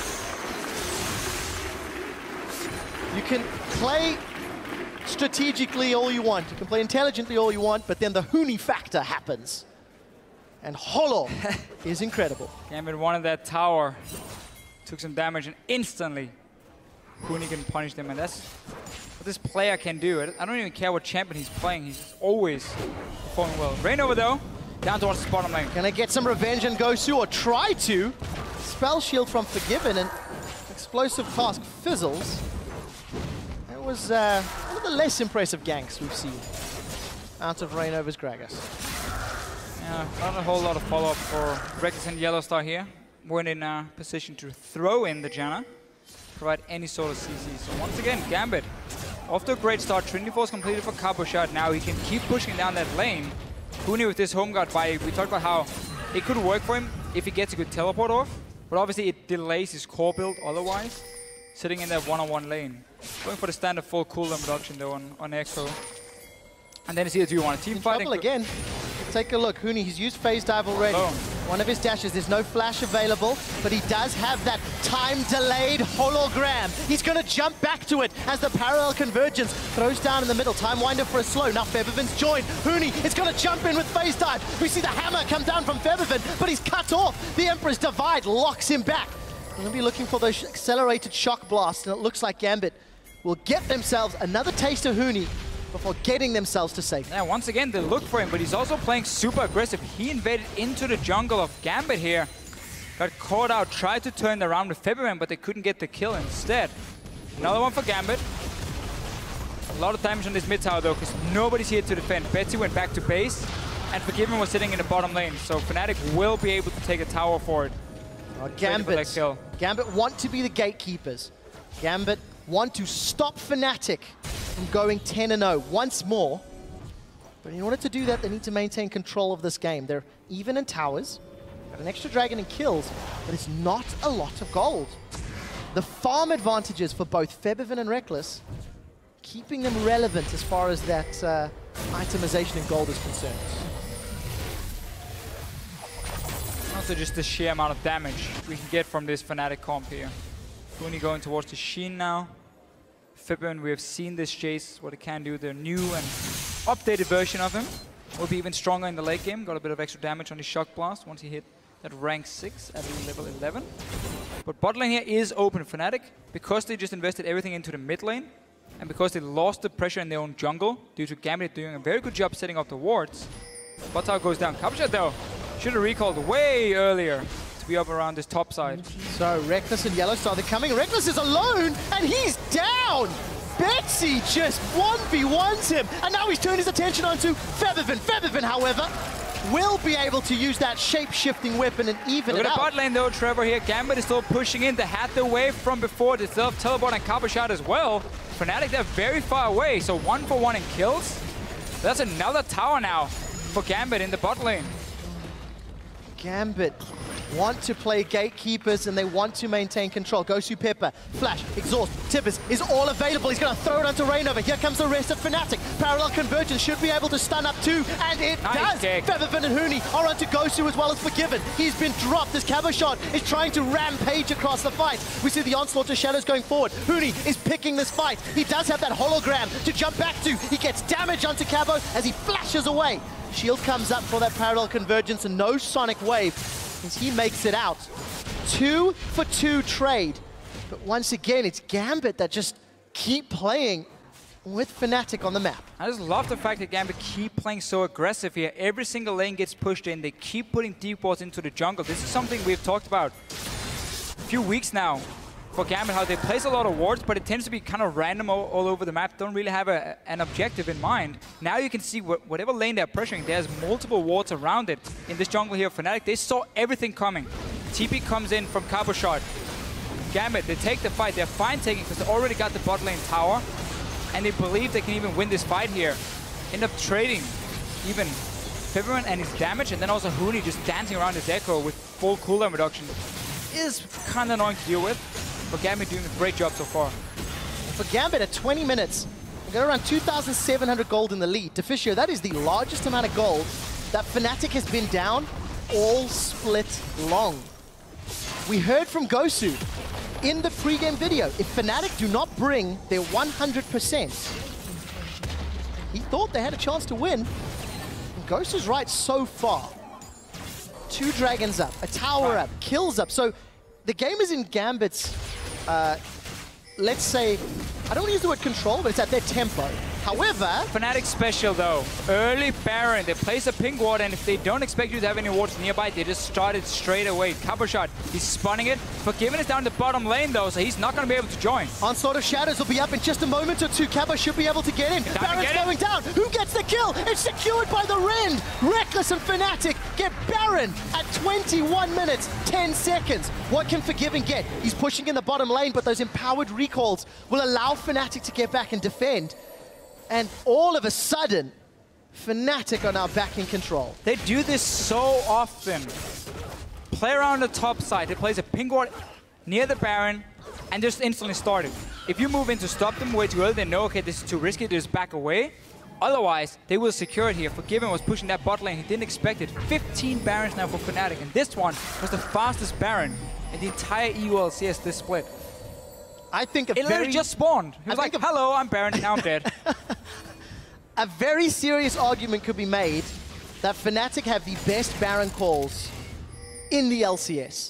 You can play strategically all you want. You can play intelligently all you want, but then the Huni factor happens. And Hollow is incredible. Gambit wanted that tower, took some damage, and instantly Huni can punish them. And that's what this player can do. I don't even care what champion he's playing. He's always performing well. Rainover, though, down towards the bottom lane. Gonna get some revenge and Gosu, or try to. Spell Shield from Forgiven, and Explosive Task fizzles. That was uh, one of the less impressive ganks we've seen out of Rainover's Gragas. Yeah, not a whole lot of follow-up for Reckless and Yellowstar here. Weren't in a position to throw in the Janna, provide any sort of C C. So once again, Gambit Off to a great start. Trinity Force completed for Cabochard. Now he can keep pushing down that lane. Huni with this home guard buy, we talked about how it could work for him if he gets a good teleport off, but obviously it delays his core build otherwise. Sitting in that one-on-one lane. Going for the standard full cooldown reduction though on, on Echo. And then you see that you want a team fight. Trouble again. Take a look. Huni, he's used phase dive already. Oh. One of his dashes, there's no flash available, but he does have that time-delayed hologram. He's going to jump back to it as the parallel convergence throws down in the middle. Time winder for a slow. Now Febiven's joined. Huni is going to jump in with phase dive. We see the hammer come down from Febiven, but he's cut off. The Emperor's Divide locks him back. We're going to be looking for those accelerated shock blasts, and it looks like Gambit will get themselves another taste of Huni before getting themselves to safety. Yeah, once again, they look for him, but he's also playing super aggressive. He invaded into the jungle of Gambit here. Got caught out, tried to turn around with Febiven, but they couldn't get the kill instead. Another one for Gambit. A lot of damage on this mid tower though, because nobody's here to defend. Betsy went back to base, and Forgiven was sitting in the bottom lane, so Fnatic will be able to take a tower for it. Oh, Gambit, Gambit want to be the gatekeepers. Gambit want to stop Fnatic from going ten and oh once more. But in order to do that, they need to maintain control of this game. They're even in towers, got an extra dragon and kills, but it's not a lot of gold. The farm advantages for both Febiven and Rekkles, keeping them relevant as far as that uh, itemization in gold is concerned. Also just the sheer amount of damage we can get from this Fnatic comp here. Huni going towards the Sheen now. Febiven, we have seen this chase, what it can do. Their new and updated version of him will be even stronger in the late game. Got a bit of extra damage on his Shock Blast once he hit that rank six at level eleven. But bot lane here is open. Fnatic, because they just invested everything into the mid lane, and because they lost the pressure in their own jungle due to Gambit doing a very good job setting up the wards, bot tower goes down. Cabochard though, should have recalled way earlier to be up around this top side. So Rekkles and Yellowstar, they're coming. Rekkles is alone, and he's down! Betsy just one v ones him, and now he's turned his attention onto Febiven. Febiven, however, will be able to use that shape-shifting weapon and even Look it at the out. bot lane though, Trevor here. Gambit is still pushing in. They had the wave from before. They still have teleport and Cabochard as well. Fnatic, they're very far away, so one for one in kills. That's another tower now for Gambit in the bot lane. Gambit want to play gatekeepers and they want to maintain control. Gosu Pepper, Flash, Exhaust, Tibbers is all available. He's going to throw it onto Rainover. Here comes the rest of Fnatic. Parallel Convergence should be able to stun up too, and it nice does. kick. Febiven and Huni are onto Gosu as well as Forgiven. He's been dropped as Cabochard is trying to rampage across the fight. We see the onslaught of Shadows going forward. Huni is picking this fight. He does have that hologram to jump back to. He gets damage onto Cabo as he flashes away. Shield comes up for that Parallel Convergence and no Sonic Wave as he makes it out. Two for two trade. But once again, it's Gambit that just keep playing with Fnatic on the map. I just love the fact that Gambit keep playing so aggressive here. Every single lane gets pushed in. They keep putting deep wards into the jungle. This is something we've talked about a few weeks now for Gambit, how they place a lot of wards, but it tends to be kind of random all, all over the map. Don't really have a, an objective in mind. Now you can see wh whatever lane they're pressuring, there's multiple wards around it. In this jungle here, Fnatic, they saw everything coming. T P comes in from Cabochard. Gambit, they take the fight. They're fine taking because they already got the bot lane tower, and they believe they can even win this fight here. End up trading even Febiven and his damage, and then also Huni just dancing around his Echo with full cooldown reduction. Is kind of annoying to deal with. But Gambit doing a great job so far. For Gambit at twenty minutes, we got around two thousand seven hundred gold in the lead. Deficio, that is the largest amount of gold that Fnatic has been down all split long. We heard from Gosu in the pre-game video, if Fnatic do not bring their one hundred percent, he thought they had a chance to win. And Gosu's right so far. Two dragons up, a tower up, kills up. So the game is in Gambit's, uh, let's say, I don't want to use the word control, but it's at their tempo. However... Fnatic special, though. Early Baron. They place a pink ward, and if they don't expect you to have any wards nearby, they just start it straight away. Cover shot. He's spawning it. Forgiven is down the bottom lane, though, so he's not going to be able to join. Onslaught of Shadows will be up in just a moment or two. Cabba should be able to get in. Time Baron's get going it. down. Who gets the kill? It's secured by the Rend. Reckless and Fnatic get Baron at twenty-one minutes, ten seconds. What can Forgiven get? He's pushing in the bottom lane, but those empowered recalls will allow Fnatic to get back and defend. And all of a sudden, Fnatic are now back in control. They do this so often. Play around the top side. They place a pink ward near the Baron and just instantly start it. If you move in to stop them way too early, they know, okay, this is too risky, they just back away. Otherwise, they will secure it here. Forgiven was pushing that bot lane. He didn't expect it. fifteen Barons now for Fnatic, and this one was the fastest Baron in the entire E U L C S this split. I think a it very... literally just spawned. He was I like, think a- hello, I'm Baron, and now I'm dead. A very serious argument could be made that Fnatic have the best Baron calls in the L C S.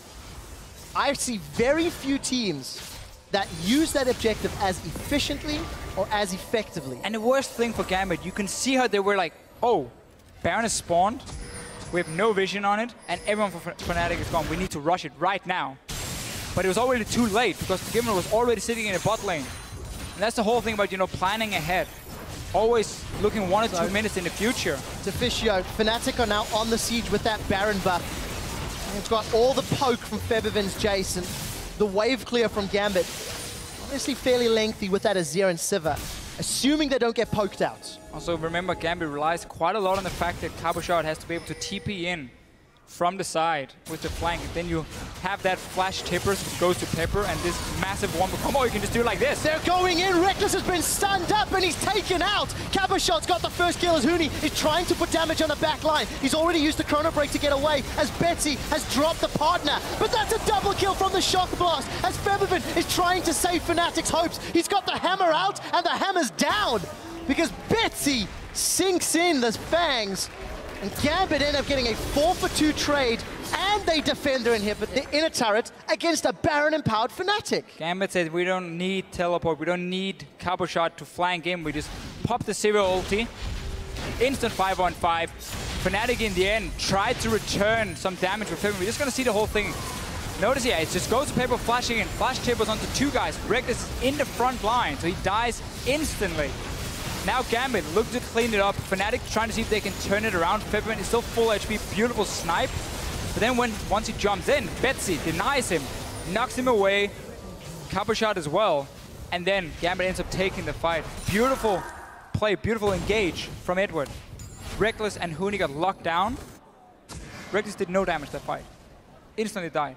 I see very few teams that use that objective as efficiently or as effectively. And the worst thing for Gambit, you can see how they were like, oh, Baron is spawned, we have no vision on it, and everyone for Fnatic is gone. We need to rush it right now. But it was already too late because Forgiven was already sitting in a bot lane. And that's the whole thing about, you know, planning ahead. Always looking one or So, two minutes in the future. Deficio, Fnatic are now on the siege with that Baron buff. And it's got all the poke from Febiven's Jason, the wave clear from Gambit. Obviously fairly lengthy with that Azir and Sivir, assuming they don't get poked out. Also, remember, Gambit relies quite a lot on the fact that Cabochard has to be able to T P in from the side with the flank. Then you have that flash tippers, which goes to Pepper, and this massive one will come. Oh, you can just do it like this. They're going in. Reckless has been stunned up and he's taken out. Cabochard's got the first kill as Huni is trying to put damage on the back line. He's already used the Chrono Break to get away as Betsy has dropped the partner. But that's a double kill from the Shock Blast as Febiven is trying to save Fnatic's hopes. He's got the hammer out and the hammer's down because Betsy sinks in the fangs. And Gambit end up getting a four for two trade, and they defend their inhibit the inner turret against a Baron-empowered Fnatic. Gambit said we don't need teleport, we don't need Cabochard to flank in, we just pop the Zero ulti, instant five on five. Fnatic in the end tried to return some damage with him. We're just gonna see the whole thing. Notice here, it just goes to Pepper flashing in, flash tippers onto two guys. Reckless is in the front line, so he dies instantly. Now Gambit looking to clean it up. Fnatic trying to see if they can turn it around. Febiven is still full H P, beautiful snipe. But then when once he jumps in, Betsy denies him, knocks him away. Cabochard as well. And then Gambit ends up taking the fight. Beautiful play, beautiful engage from Edward. Reckless and Huni got locked down. Reckless did no damage that fight. Instantly died.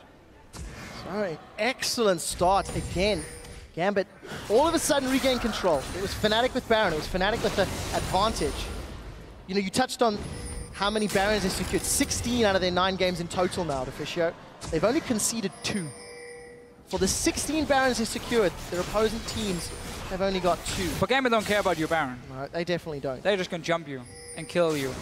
Sorry, excellent start again. Gambit all of a sudden regained control. It was Fnatic with Baron, it was Fnatic with the advantage. You know, you touched on how many Barons they secured. sixteen out of their nine games in total now, Deficio. They've only conceded two. For the sixteen Barons they secured, their opposing teams have only got two. But Gambit don't care about your Baron. No, they definitely don't. They're just gonna jump you and kill you.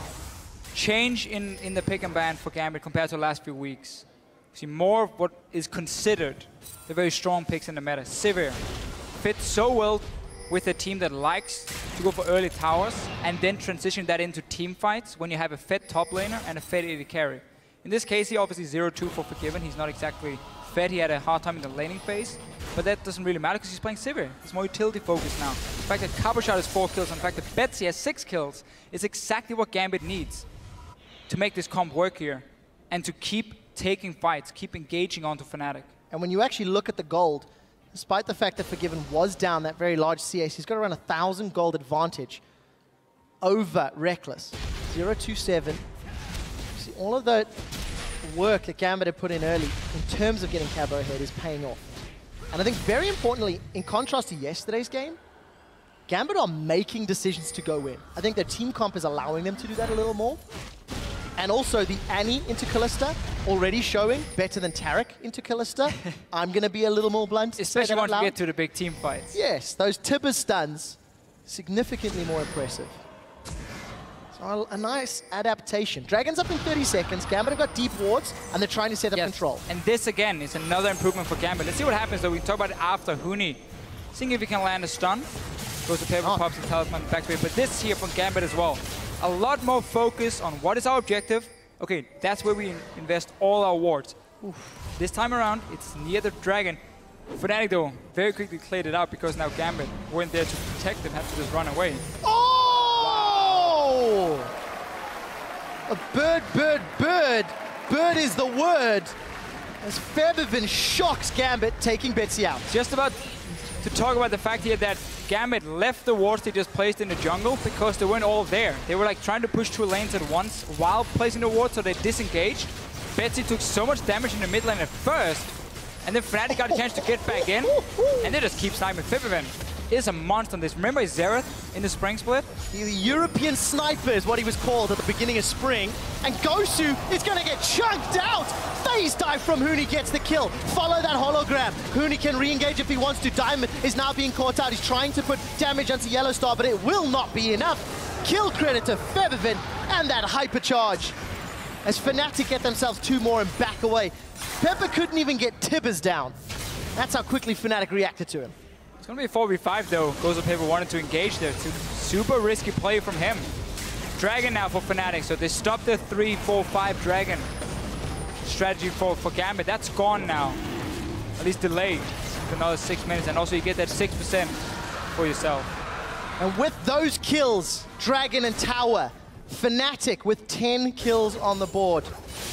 Change in, in the pick and ban for Gambit compared to the last few weeks. See more of what is considered the very strong picks in the meta. Sivir fits so well with a team that likes to go for early towers and then transition that into team fights when you have a fed top laner and a fed A D carry. In this case, he obviously zero two for Forgiven. He's not exactly fed. He had a hard time in the laning phase, but that doesn't really matter because he's playing Sivir. He's more utility focused now. The fact that Cabochard has four kills and the fact that Betsy has six kills is exactly what Gambit needs to make this comp work here and to keep taking fights, keep engaging onto Fnatic. And when you actually look at the gold, despite the fact that Forgiven was down that very large C S, he's got around a thousand gold advantage over Reckless. zero two seven. See, all of the work that Gambit had put in early in terms of getting Cabo ahead is paying off. And I think very importantly, in contrast to yesterday's game, Gambit are making decisions to go in. I think their team comp is allowing them to do that a little more. And also the Annie into Kalista already showing better than Taric into Kalista. I'm going to be a little more blunt. Especially once we get to the big team fights. Yes, those Tipper stuns, significantly more impressive. So a, a nice adaptation. Dragon's up in thirty seconds. Gambit have got deep wards, and they're trying to set up yes. control. And this, again, is another improvement for Gambit. Let's see what happens, though. We can talk about it after Huni. Seeing if he can land a stun. Goes to Paper, oh. pops the talisman back to it. But this here from Gambit as well. A lot more focus on what is our objective. Okay, that's where we in invest all our wards. Oof. This time around, it's near the dragon. Fnatic though, very quickly cleared it out because now Gambit weren't there to protect them, had to just run away. Oh! Wow. A bird, bird, bird. Bird is the word. As Febiven shocks Gambit, taking Betsy out. Just about to talk about the fact here that Gambit left the wards they just placed in the jungle because they weren't all there. They were like trying to push two lanes at once while placing the wards, so they disengaged. Betsy took so much damage in the mid lane at first, and then Fnatic got a chance to get back in, and they just keep sniping. Febiven is a monster on this. Remember Xerath in the spring split? The European sniper is what he was called at the beginning of spring. And Gosu is going to get chunked out. Phase dive from Huni gets the kill. Follow that hologram. Huni can re-engage if he wants to. Diamond is now being caught out. He's trying to put damage onto Yellowstar, but it will not be enough. Kill credit to Febiven and that hypercharge. As Fnatic get themselves two more and back away. Pepper couldn't even get Tibbers down. That's how quickly Fnatic reacted to him. It's going to be a four v five though. Goes of Paper wanted to engage there. Super risky play from him. Dragon now for Fnatic, so they stopped the three four five Dragon strategy for, for Gambit. That's gone now. At least delayed for another six minutes. And also you get that six percent for yourself. And with those kills, Dragon and Tower, Fnatic with ten kills on the board.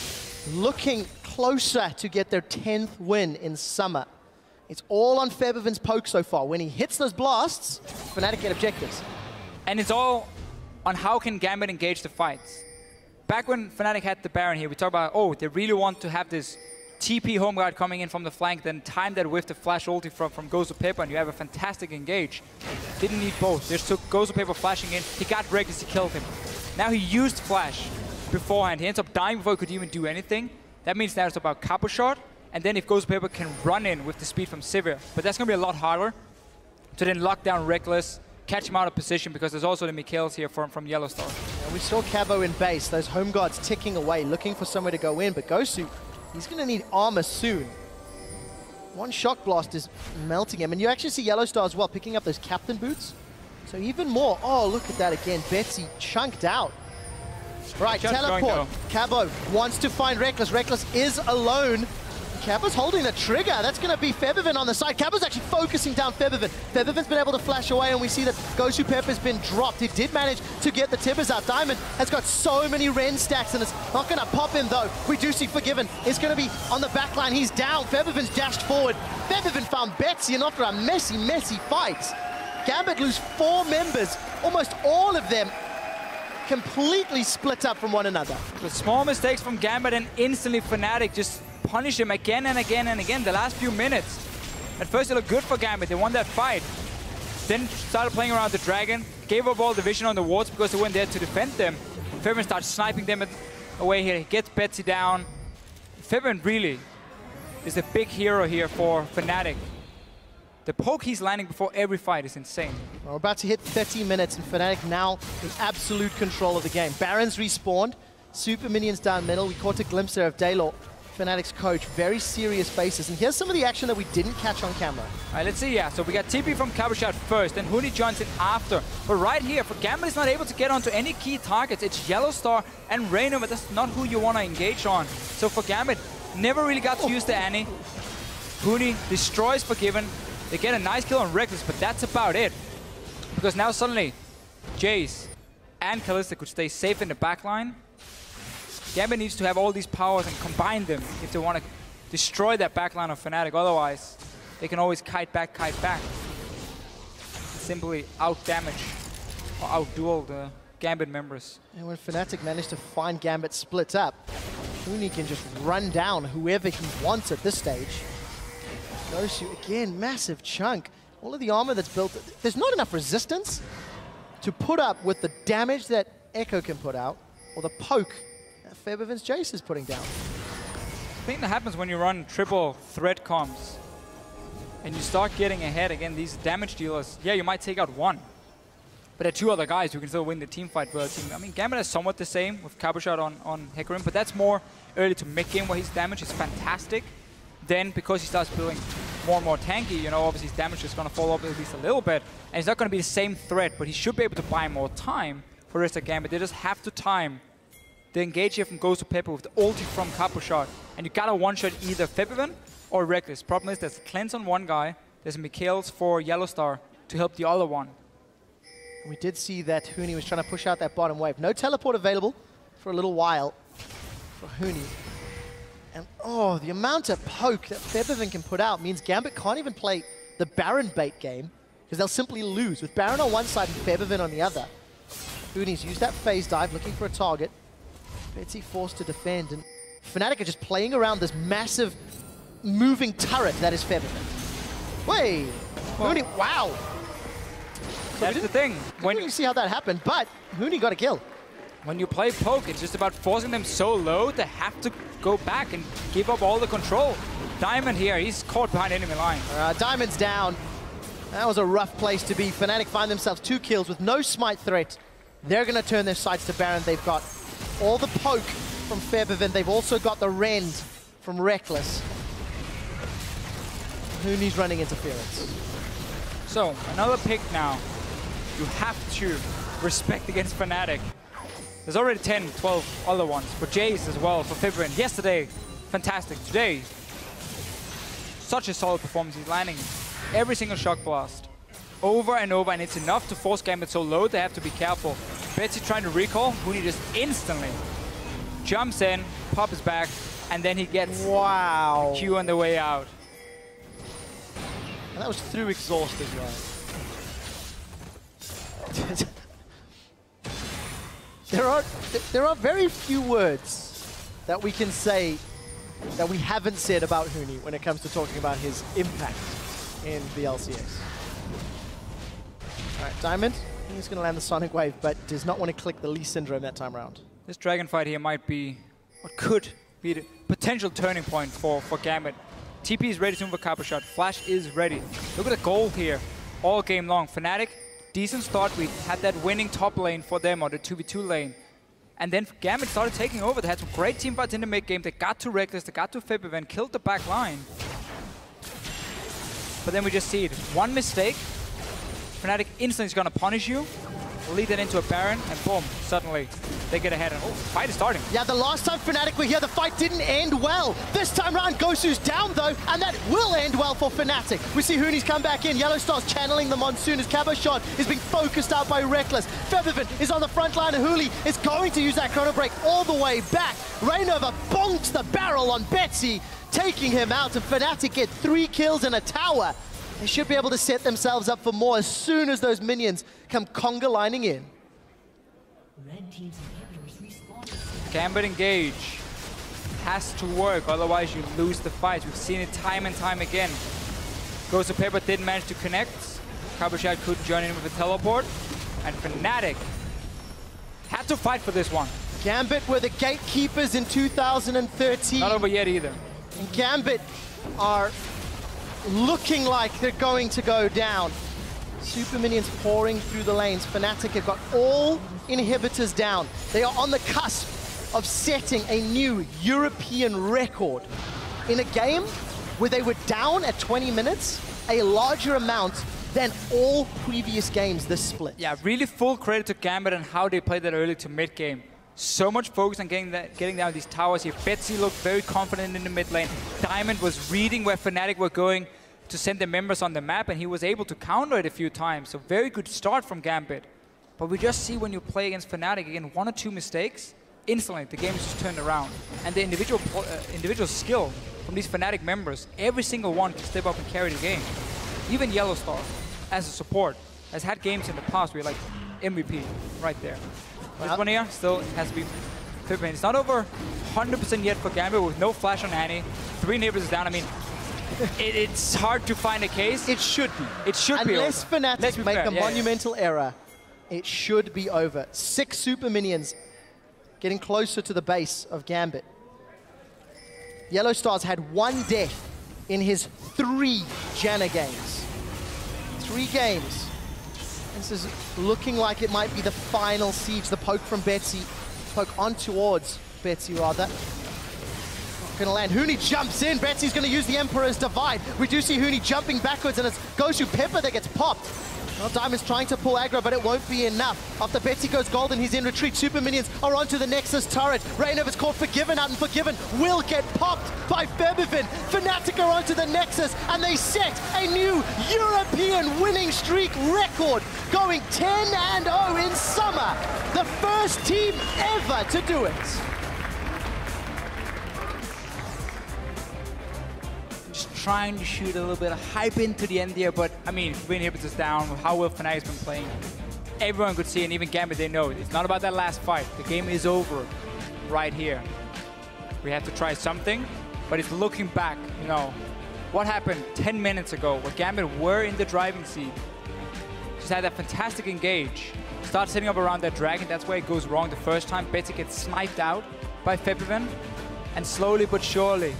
Looking closer to get their tenth win in summer. It's all on Febiven's poke so far. When he hits those blasts, Fnatic get objectives. And it's all on how can Gambit engage the fights. Back when Fnatic had the Baron here, we talked about, oh, they really want to have this T P home guard coming in from the flank, then time that with the flash ulti from, from Ghost of Paper, and you have a fantastic engage. Didn't need both. Just took Ghost of Paper flashing in. He got Reckless, he killed him. Now he used Flash beforehand. He ends up dying before he could even do anything. That means now it's about Capo Shot. And then if Ghost of Paper can run in with the speed from Sivir. But that's going to be a lot harder to then lock down Reckless, catch him out of position, because there's also the Mikhails here from, from Yellowstar. Yeah, we saw Cabo in base, those home guards ticking away, looking for somewhere to go in. But Gosu, he's going to need armor soon. One shock blast is melting him. And you actually see Yellowstar as well, picking up those captain boots. So even more. Oh, look at that again. Betsy chunked out. Right, Just teleport. Cabo wants to find Reckless. Reckless is alone. Cabo's holding the trigger. That's going to be Febiven on the side. Cabo's actually focusing down Febiven. Febiven's been able to flash away, and we see that Gosu Pepper's been dropped. He did manage to get the Tibbers out. Diamond has got so many Ren stacks, and it's not going to pop him, though. We do see Forgiven is going to be on the back line. He's down. Febiven's dashed forward. Febiven found Betsy, and after a messy, messy fight, Gambit lose four members, almost all of them completely split up from one another. The small mistakes from Gambit, and instantly Fnatic just punish him again and again and again the last few minutes. At first it looked good for Gambit, they won that fight. Then started playing around the Dragon, gave up all the vision on the wards because they weren't there to defend them. Febiven starts sniping them away here, he gets Betsy down. Febiven really is a big hero here for Fnatic. The poke he's landing before every fight is insane. We're about to hit thirty minutes, and Fnatic now in absolute control of the game. Baron's respawned, super minions down middle. We caught a glimpse there of Daylor, Fnatic's coach. Very serious faces. And here's some of the action that we didn't catch on camera. All right, let's see, yeah. So we got T P from Caboshot first, then Huni joins in after. But right here, for Gambit is not able to get onto any key targets. It's Yellowstar and Reyna, but that's not who you want to engage on. So for Gambit, never really got to oh. use the Annie. Huni destroys Forgiven. They get a nice kill on Reckless, but that's about it. Because now suddenly, Jace and Kalista could stay safe in the backline. Gambit needs to have all these powers and combine them if they want to destroy that backline of Fnatic. Otherwise, they can always kite back, kite back. Simply out-damage or out-duel the Gambit members. And when Fnatic managed to find Gambit split up, Huni can just run down whoever he wants at this stage. Gosu, again, massive chunk. All of the armor that's built, there's not enough resistance to put up with the damage that Echo can put out, or the poke that Febiven's Jace is putting down. The thing that happens when you run triple threat comms and you start getting ahead again, these damage dealers, yeah, you might take out one, but there are two other guys who can still win the team fight for a team. I mean, Gambit is somewhat the same with Caboshot on, on Hecarim, but that's more early to mid-game where his damage is fantastic. Then, because he starts building more and more tanky, you know, obviously his damage is going to fall off at least a little bit. And he's not going to be the same threat, but he should be able to buy more time for the rest of the game. But they just have to time the engage here from Ghost of Pepper with the ulti from Capo Shot. And you got to one-shot either Febiven or Reckless. Problem is there's a cleanse on one guy, there's a Mikhails for Yellowstar to help the other one. We did see that Huni was trying to push out that bottom wave. No teleport available for a little while for Huni. And oh, the amount of poke that Febiven can put out means Gambit can't even play the Baron bait game because they'll simply lose. With Baron on one side and Febiven on the other. Huni's used that phase dive looking for a target. Betsy forced to defend, and Fnatic are just playing around this massive moving turret that is Febiven. Wait, well, Huni, wow. So that's the thing. When you see how that happened, but Huni got a kill. When you play poke, it's just about forcing them so low they have to go back and give up all the control. Diamond here, he's caught behind enemy line. Uh, Diamond's down. That was a rough place to be. Fnatic find themselves two kills with no smite threat. They're going to turn their sights to Baron. They've got all the poke from Febiven. They've also got the rend from Reckless. Huni's running interference. So, another pick now. You have to respect against Fnatic. There's already ten, twelve other ones. For Jace as well, for Febiven. Yesterday, fantastic. Today, such a solid performance. He's landing every single shock blast over and over, and it's enough to force Gambit so low they have to be careful. Betsy trying to recall, Huni just instantly jumps in, pop his back, and then he gets wow Q on the way out. And that was through exhaust as well. There are there are very few words that we can say that we haven't said about Huni when it comes to talking about his impact in the L C S. All right, Diamond, he's going to land the Sonic Wave, but does not want to click the Lee Syndrome that time around. This Dragon fight here might be, or could be the potential turning point for, for Gambit. T P is ready soon for Capo Shot. Flash is ready. Look at the goal here all game long. Fnatic, decent start. We had that winning top lane for them, or the two v two lane. And then Gambit started taking over. They had some great team fights in the mid game. They got to Reckless, they got to Febiven, killed the back line. But then we just see it. One mistake, Fnatic instantly is going to punish you, lead it into a Baron, and boom, suddenly they get ahead. And oh, fight is starting. Yeah, the last time Fnatic were here, the fight didn't end well. This time round, Gosu's down though, and that will end well for Fnatic. We see Huni's come back in. Yellowstar's channeling the Monsoon as Capo Shot is being focused out by Reckless. Febiven is on the front line, and Huli is going to use that Chrono Break all the way back. Raynova bonks the barrel on Betsy, taking him out, and Fnatic get three kills in a tower. They should be able to set themselves up for more as soon as those minions come conga lining in. Red team's inhibitors respond. Gambit engage. Has to work, otherwise you lose the fight. We've seen it time and time again. Ghost of Pepper didn't manage to connect. Capo Shot could join in with a teleport. And Fnatic had to fight for this one. Gambit were the gatekeepers in two thousand thirteen. Not over yet either. And Gambit are looking like they're going to go down. Super minions pouring through the lanes. Fnatic have got all inhibitors down. They are on the cusp of setting a new European record in a game where they were down at twenty minutes, a larger amount than all previous games this split. Yeah, really full credit to Gambit and how they played that early to mid game. So much focus on getting that, getting down these towers here. Betsy looked very confident in the mid lane. Diamond was reading where Fnatic were going to send the members on the map, and he was able to counter it a few times. So very good start from Gambit. But we just see when you play against Fnatic, again, one or two mistakes, instantly the game is just turned around. And the individual uh, individual skill from these Fnatic members, every single one can step up and carry the game. Even Yellowstar, as a support, has had games in the past where you're like, M V P, right there. This one here still has to be Febiven. It's not over one hundred percent yet for Gambit with no flash on Annie. Three neighbors is down. I mean, it, it's hard to find a case. It should be. It should Unless be. Unless Fnatic make fair. a yeah, monumental yeah. error, it should be over. Six super minions getting closer to the base of Gambit. Yellowstar's had one death in his three Janna games. Three games. This is looking like it might be the final siege. The poke from Betsy, poke on towards Betsy rather. Gonna land. Huni jumps in. Betsy's gonna use the Emperor's Divide. We do see Huni jumping backwards, and it goes to Pepper that gets popped. Well, Diamond's trying to pull aggro, but it won't be enough. After Betsy goes golden, he's in retreat. Super minions are onto the Nexus turret. Reignover's caught Forgiven out, and Forgiven will get popped by Febiven. Fnatic are onto the Nexus, and they set a new European winning streak record, going ten and oh in summer. The first team ever to do it. Trying to shoot a little bit of hype into the end here, but I mean, if Wind Inhibitors down, how well Fnatic's been playing, everyone could see, and even Gambit, they know it's not about that last fight. The game is over right here. We have to try something, but it's looking back, you know, what happened ten minutes ago, where Gambit were in the driving seat. Just had that fantastic engage. Start setting up around that dragon, that's where it goes wrong the first time. Betsy gets sniped out by Febiven, and slowly but surely,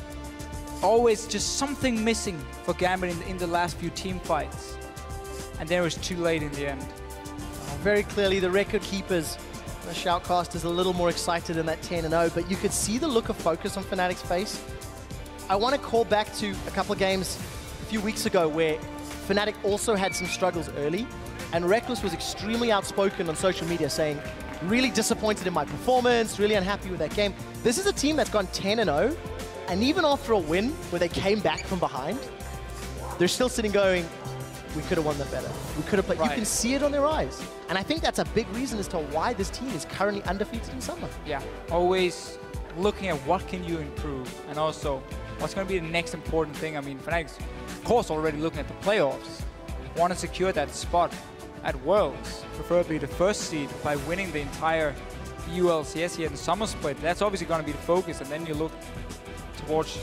always just something missing for Gambit in, in the last few team fights. And then it was too late in the end. Very clearly the record keepers, the Shoutcasters, a little more excited in that ten and oh, but you could see the look of focus on Fnatic's face. I want to call back to a couple of games a few weeks ago where Fnatic also had some struggles early, and Reckless was extremely outspoken on social media saying, really disappointed in my performance, really unhappy with that game. This is a team that's gone ten and oh, and even after a win where they came back from behind, they're still sitting going, we could have won that better. We could have played. Right. You can see it on their eyes. And I think that's a big reason as to why this team is currently undefeated in summer. Yeah, always looking at what can you improve, and also what's going to be the next important thing. I mean, Fnatic's, of course, already looking at the playoffs. Want to secure that spot at Worlds, preferably the first seed, by winning the entire U L C S here in the summer split. That's obviously going to be the focus, and then you look towards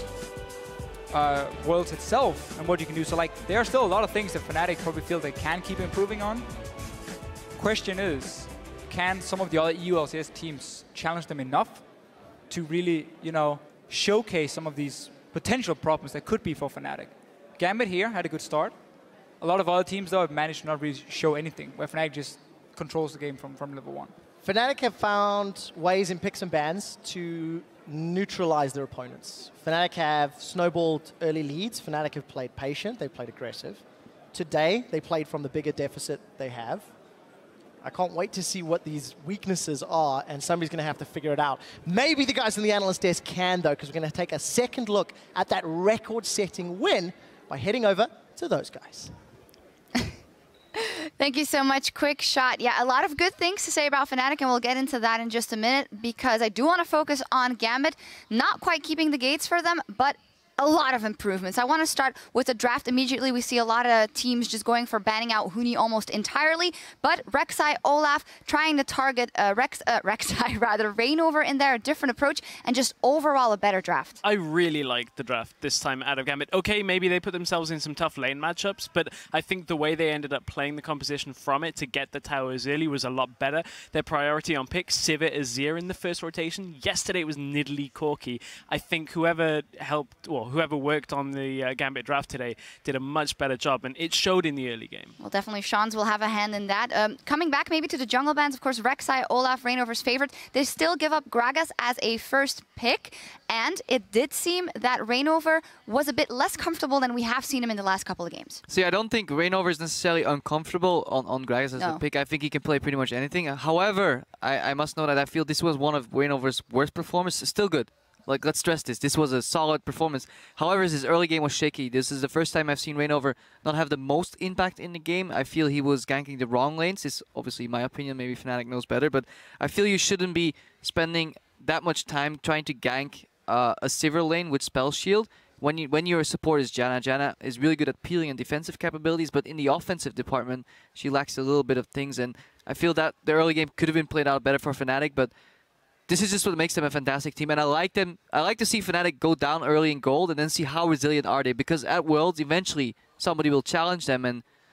uh, Worlds itself and what you can do. So like, there are still a lot of things that Fnatic probably feel they can keep improving on. Question is, can some of the other E U L C S teams challenge them enough to really, you know, showcase some of these potential problems that could be for Fnatic? Gambit here had a good start. A lot of other teams, though, have managed to not really show anything, where Fnatic just controls the game from, from level one. Fnatic have found ways in picks and bans to neutralize their opponents. Fnatic have snowballed early leads. Fnatic have played patient. They've played aggressive. Today, they played from the bigger deficit they have. I can't wait to see what these weaknesses are, and somebody's going to have to figure it out. Maybe the guys on the analyst desk can, though, because we're going to take a second look at that record-setting win by heading over to those guys. Thank you so much. Quick shot. Yeah, a lot of good things to say about Fnatic, and we'll get into that in just a minute, because I do want to focus on Gambit. Not quite keeping the gates for them, but a lot of improvements. I want to start with the draft immediately. We see a lot of teams just going for banning out Huni almost entirely, but Rek'Sai, Olaf trying to target uh, Rex, uh, Rek'Sai rather, Reignover in there, a different approach, and just overall a better draft. I really liked the draft this time out of Gambit. Okay, maybe they put themselves in some tough lane matchups, but I think the way they ended up playing the composition from it to get the towers early was a lot better. Their priority on picks, Sivir, Azir in the first rotation. Yesterday it was Nidalee, Corki. I think whoever helped, well, whoever worked on the uh, Gambit draft today did a much better job, and it showed in the early game. Well, definitely Sean's will have a hand in that. Um, coming back maybe to the jungle bans, of course, Rek'Sai, Olaf, Reignover's favorite. They still give up Gragas as a first pick, and it did seem that Reignover was a bit less comfortable than we have seen him in the last couple of games. See, I don't think Reignover is necessarily uncomfortable on, on Gragas as No. a pick. I think he can play pretty much anything. However, I, I must know that I feel this was one of Reignover's worst performances. Still good. Like, let's stress this. This was a solid performance. However, his early game was shaky. This is the first time I've seen Reignover not have the most impact in the game. I feel he was ganking the wrong lanes. It's obviously my opinion. Maybe Fnatic knows better. But I feel you shouldn't be spending that much time trying to gank uh, a Sivir lane with Spell Shield. When, you, when your support is Janna, Janna is really good at peeling and defensive capabilities, but in the offensive department, she lacks a little bit of things. And I feel that the early game could have been played out better for Fnatic, but this is just what makes them a fantastic team, and I like them. I like to see Fnatic go down early in gold and then see how resilient are they, because at Worlds, eventually, somebody will challenge them, and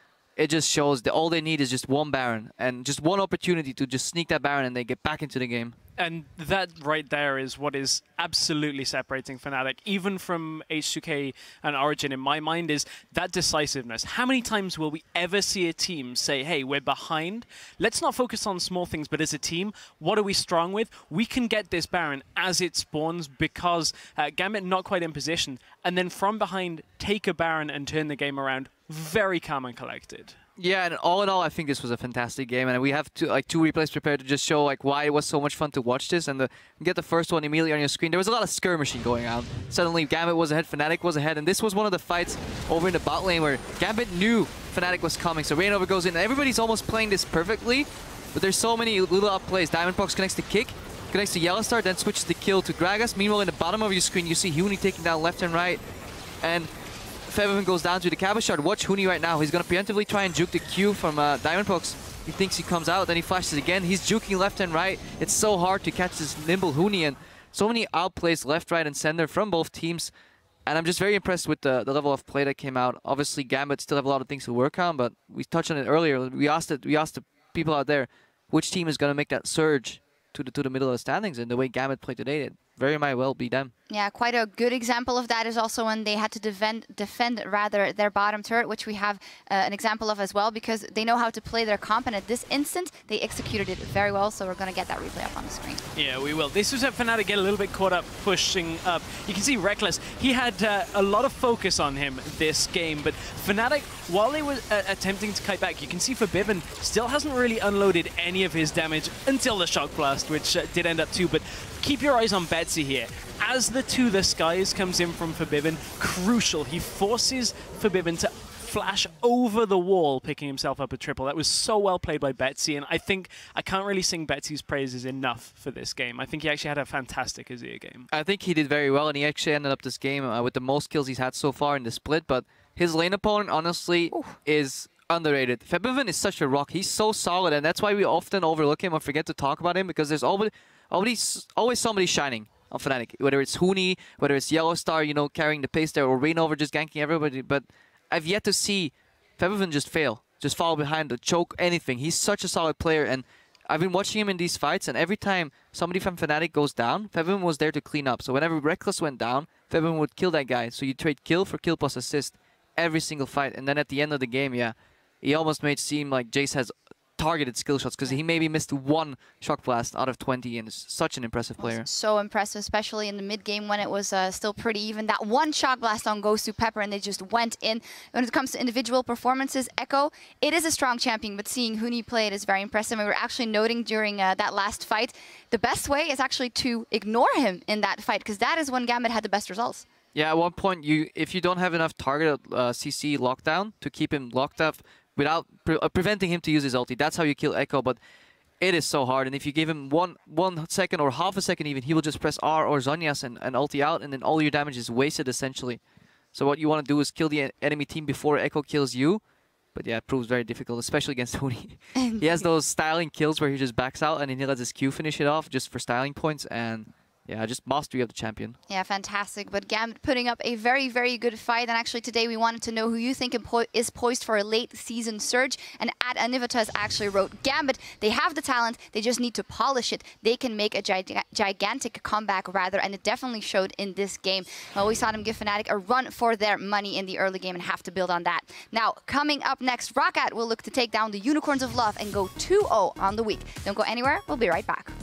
it just shows that all they need is just one Baron and just one opportunity to just sneak that Baron and they get back into the game. And that right there is what is absolutely separating Fnatic, even from H two K and Origin, in my mind, is that decisiveness. How many times will we ever see a team say, hey, we're behind, let's not focus on small things, but as a team, what are we strong with? We can get this Baron as it spawns because uh, Gambit not quite in position, and then from behind, take a Baron and turn the game around. Very calm and collected. Yeah, and all in all, I think this was a fantastic game, and we have two, like two replays prepared to just show like why it was so much fun to watch this. And the, get the first one immediately on your screen. There was a lot of skirmishing going on. Suddenly, Gambit was ahead, Fnatic was ahead, and this was one of the fights over in the bot lane where Gambit knew Fnatic was coming. So Reignover goes in, and everybody's almost playing this perfectly, but there's so many little up plays. Diamondprox connects to Kick, connects to Yellowstar, then switches the kill to Gragas. Meanwhile, in the bottom of your screen, you see Huni taking down left and right, and Febiven goes down to the Cabba Shard. Watch Huni right now. He's going to preemptively try and juke the Q from uh, Diamondprox. He thinks he comes out, then he flashes again. He's juking left and right. It's so hard to catch this nimble Huni, and so many outplays left, right, and center from both teams. And I'm just very impressed with the, the level of play that came out. Obviously, Gambit still have a lot of things to work on, but we touched on it earlier. We asked it, we asked the people out there, which team is going to make that surge to the to the middle of the standings, and the way Gambit played today, it very might well be them. Yeah, quite a good example of that is also when they had to defend, defend rather their bottom turret, which we have uh, an example of as well, because they know how to play their comp, and at this instant, they executed it very well, so we're going to get that replay up on the screen. Yeah, we will. This was at Fnatic get a little bit caught up pushing up. You can see Rekkles, he had uh, a lot of focus on him this game, but Fnatic, while they were uh, attempting to kite back, you can see Febiven still hasn't really unloaded any of his damage until the Shock Blast, which uh, did end up too, but keep your eyes on Betsy here. As the To The Skies comes in from Febiven, crucial. He forces Febiven to flash over the wall, picking himself up a triple. That was so well played by Betsy, and I think I can't really sing Betsy's praises enough for this game. I think he actually had a fantastic Azir game. I think he did very well, and he actually ended up this game uh, with the most kills he's had so far in the split, but his lane opponent, honestly, Ooh. is underrated. Febiven is such a rock. He's so solid, and that's why we often overlook him or forget to talk about him, because there's always, always, always somebody shining on Fnatic. Whether it's Huni, whether it's Yellowstar, you know, carrying the pace there, or Reignover just ganking everybody, but I've yet to see Febiven just fail, just fall behind, or choke, anything. He's such a solid player, and I've been watching him in these fights, and every time somebody from Fnatic goes down, Febiven was there to clean up. So whenever Rekkles went down, Febiven would kill that guy. So you trade kill for kill plus assist every single fight, and then at the end of the game, yeah, he almost made it seem like Jace has targeted skill shots, because he maybe missed one Shock Blast out of twenty, and is such an impressive player. So impressive, especially in the mid game when it was uh, still pretty even. That one Shock Blast on goes to Pepper, and they just went in. When it comes to individual performances, Echo, it is a strong champion, but seeing Huni play it is very impressive. And we were actually noting during uh, that last fight, the best way is actually to ignore him in that fight, because that is when Gambit had the best results. Yeah, at one point, you if you don't have enough targeted uh, C C lockdown to keep him locked up without pre uh, preventing him to use his ulti, that's how you kill Echo, but it is so hard. And if you give him one one second or half a second even, he will just press R or Zhonya's and, and ulti out, and then all your damage is wasted essentially. So what you want to do is kill the enemy team before Echo kills you. But yeah, it proves very difficult, especially against Huni. He has those styling kills where he just backs out and then he lets his Q finish it off just for styling points, and yeah, just mastery of the champion. Yeah, fantastic. But Gambit putting up a very, very good fight. And actually today we wanted to know who you think is poised for a late season surge. And at Anivitas actually wrote, Gambit, they have the talent, they just need to polish it. They can make a gi gigantic comeback rather, and it definitely showed in this game. Well, we saw them give Fnatic a run for their money in the early game and have to build on that. Now, coming up next, Roccat will look to take down the Unicorns of Love and go two oh on the week. Don't go anywhere, we'll be right back.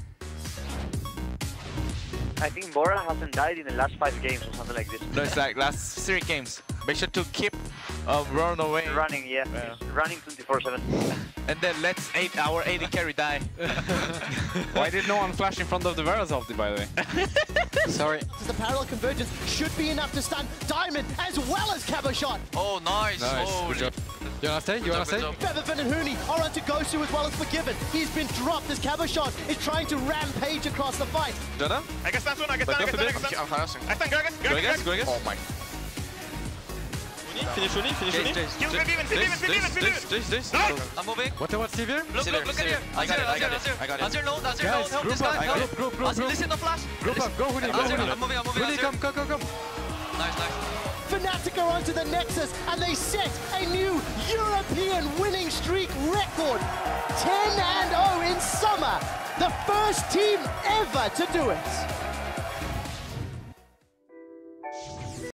I think Bora hasn't died in the last five games or something like this. No, it's like last three games. Make sure to keep uh, running away. Running, yeah. yeah. Running twenty-four seven. And then let's eight, our A D carry die. Why did no one flash in front of the Varus ulti, by the way? Sorry. The parallel convergence should be enough to stun Diamond as well as Cabba Shot. Oh, nice. Nice. Oh, good job. You wanna stay? You wanna stay? Febiven and Huni are onto Gosu as well as Forgiven. He's been dropped as Cabba Shot is trying to rampage across the fight. Jada? I guess that's one, I guess that's one, I guess that's one. I think Gragas, Gragas, Gragas. Oh my. Finish Huni, finish Huni. Kill Febiven, Febiven, Febiven, Febiven. No! I'm moving. What about Sivir? Look, look, look at here. I got it, I got it, I got it. Azir, no, Azir, no, help this guy, help. Group, group, group, group. Listen, no flash. Group up, go Huni, go Huni. I'm moving, I'm moving, Huni, come, come, come, come. Nice, nice. Fnatic are onto the Nexus, and they set a new European winning streak record. ten and oh in summer. The first team ever to do it.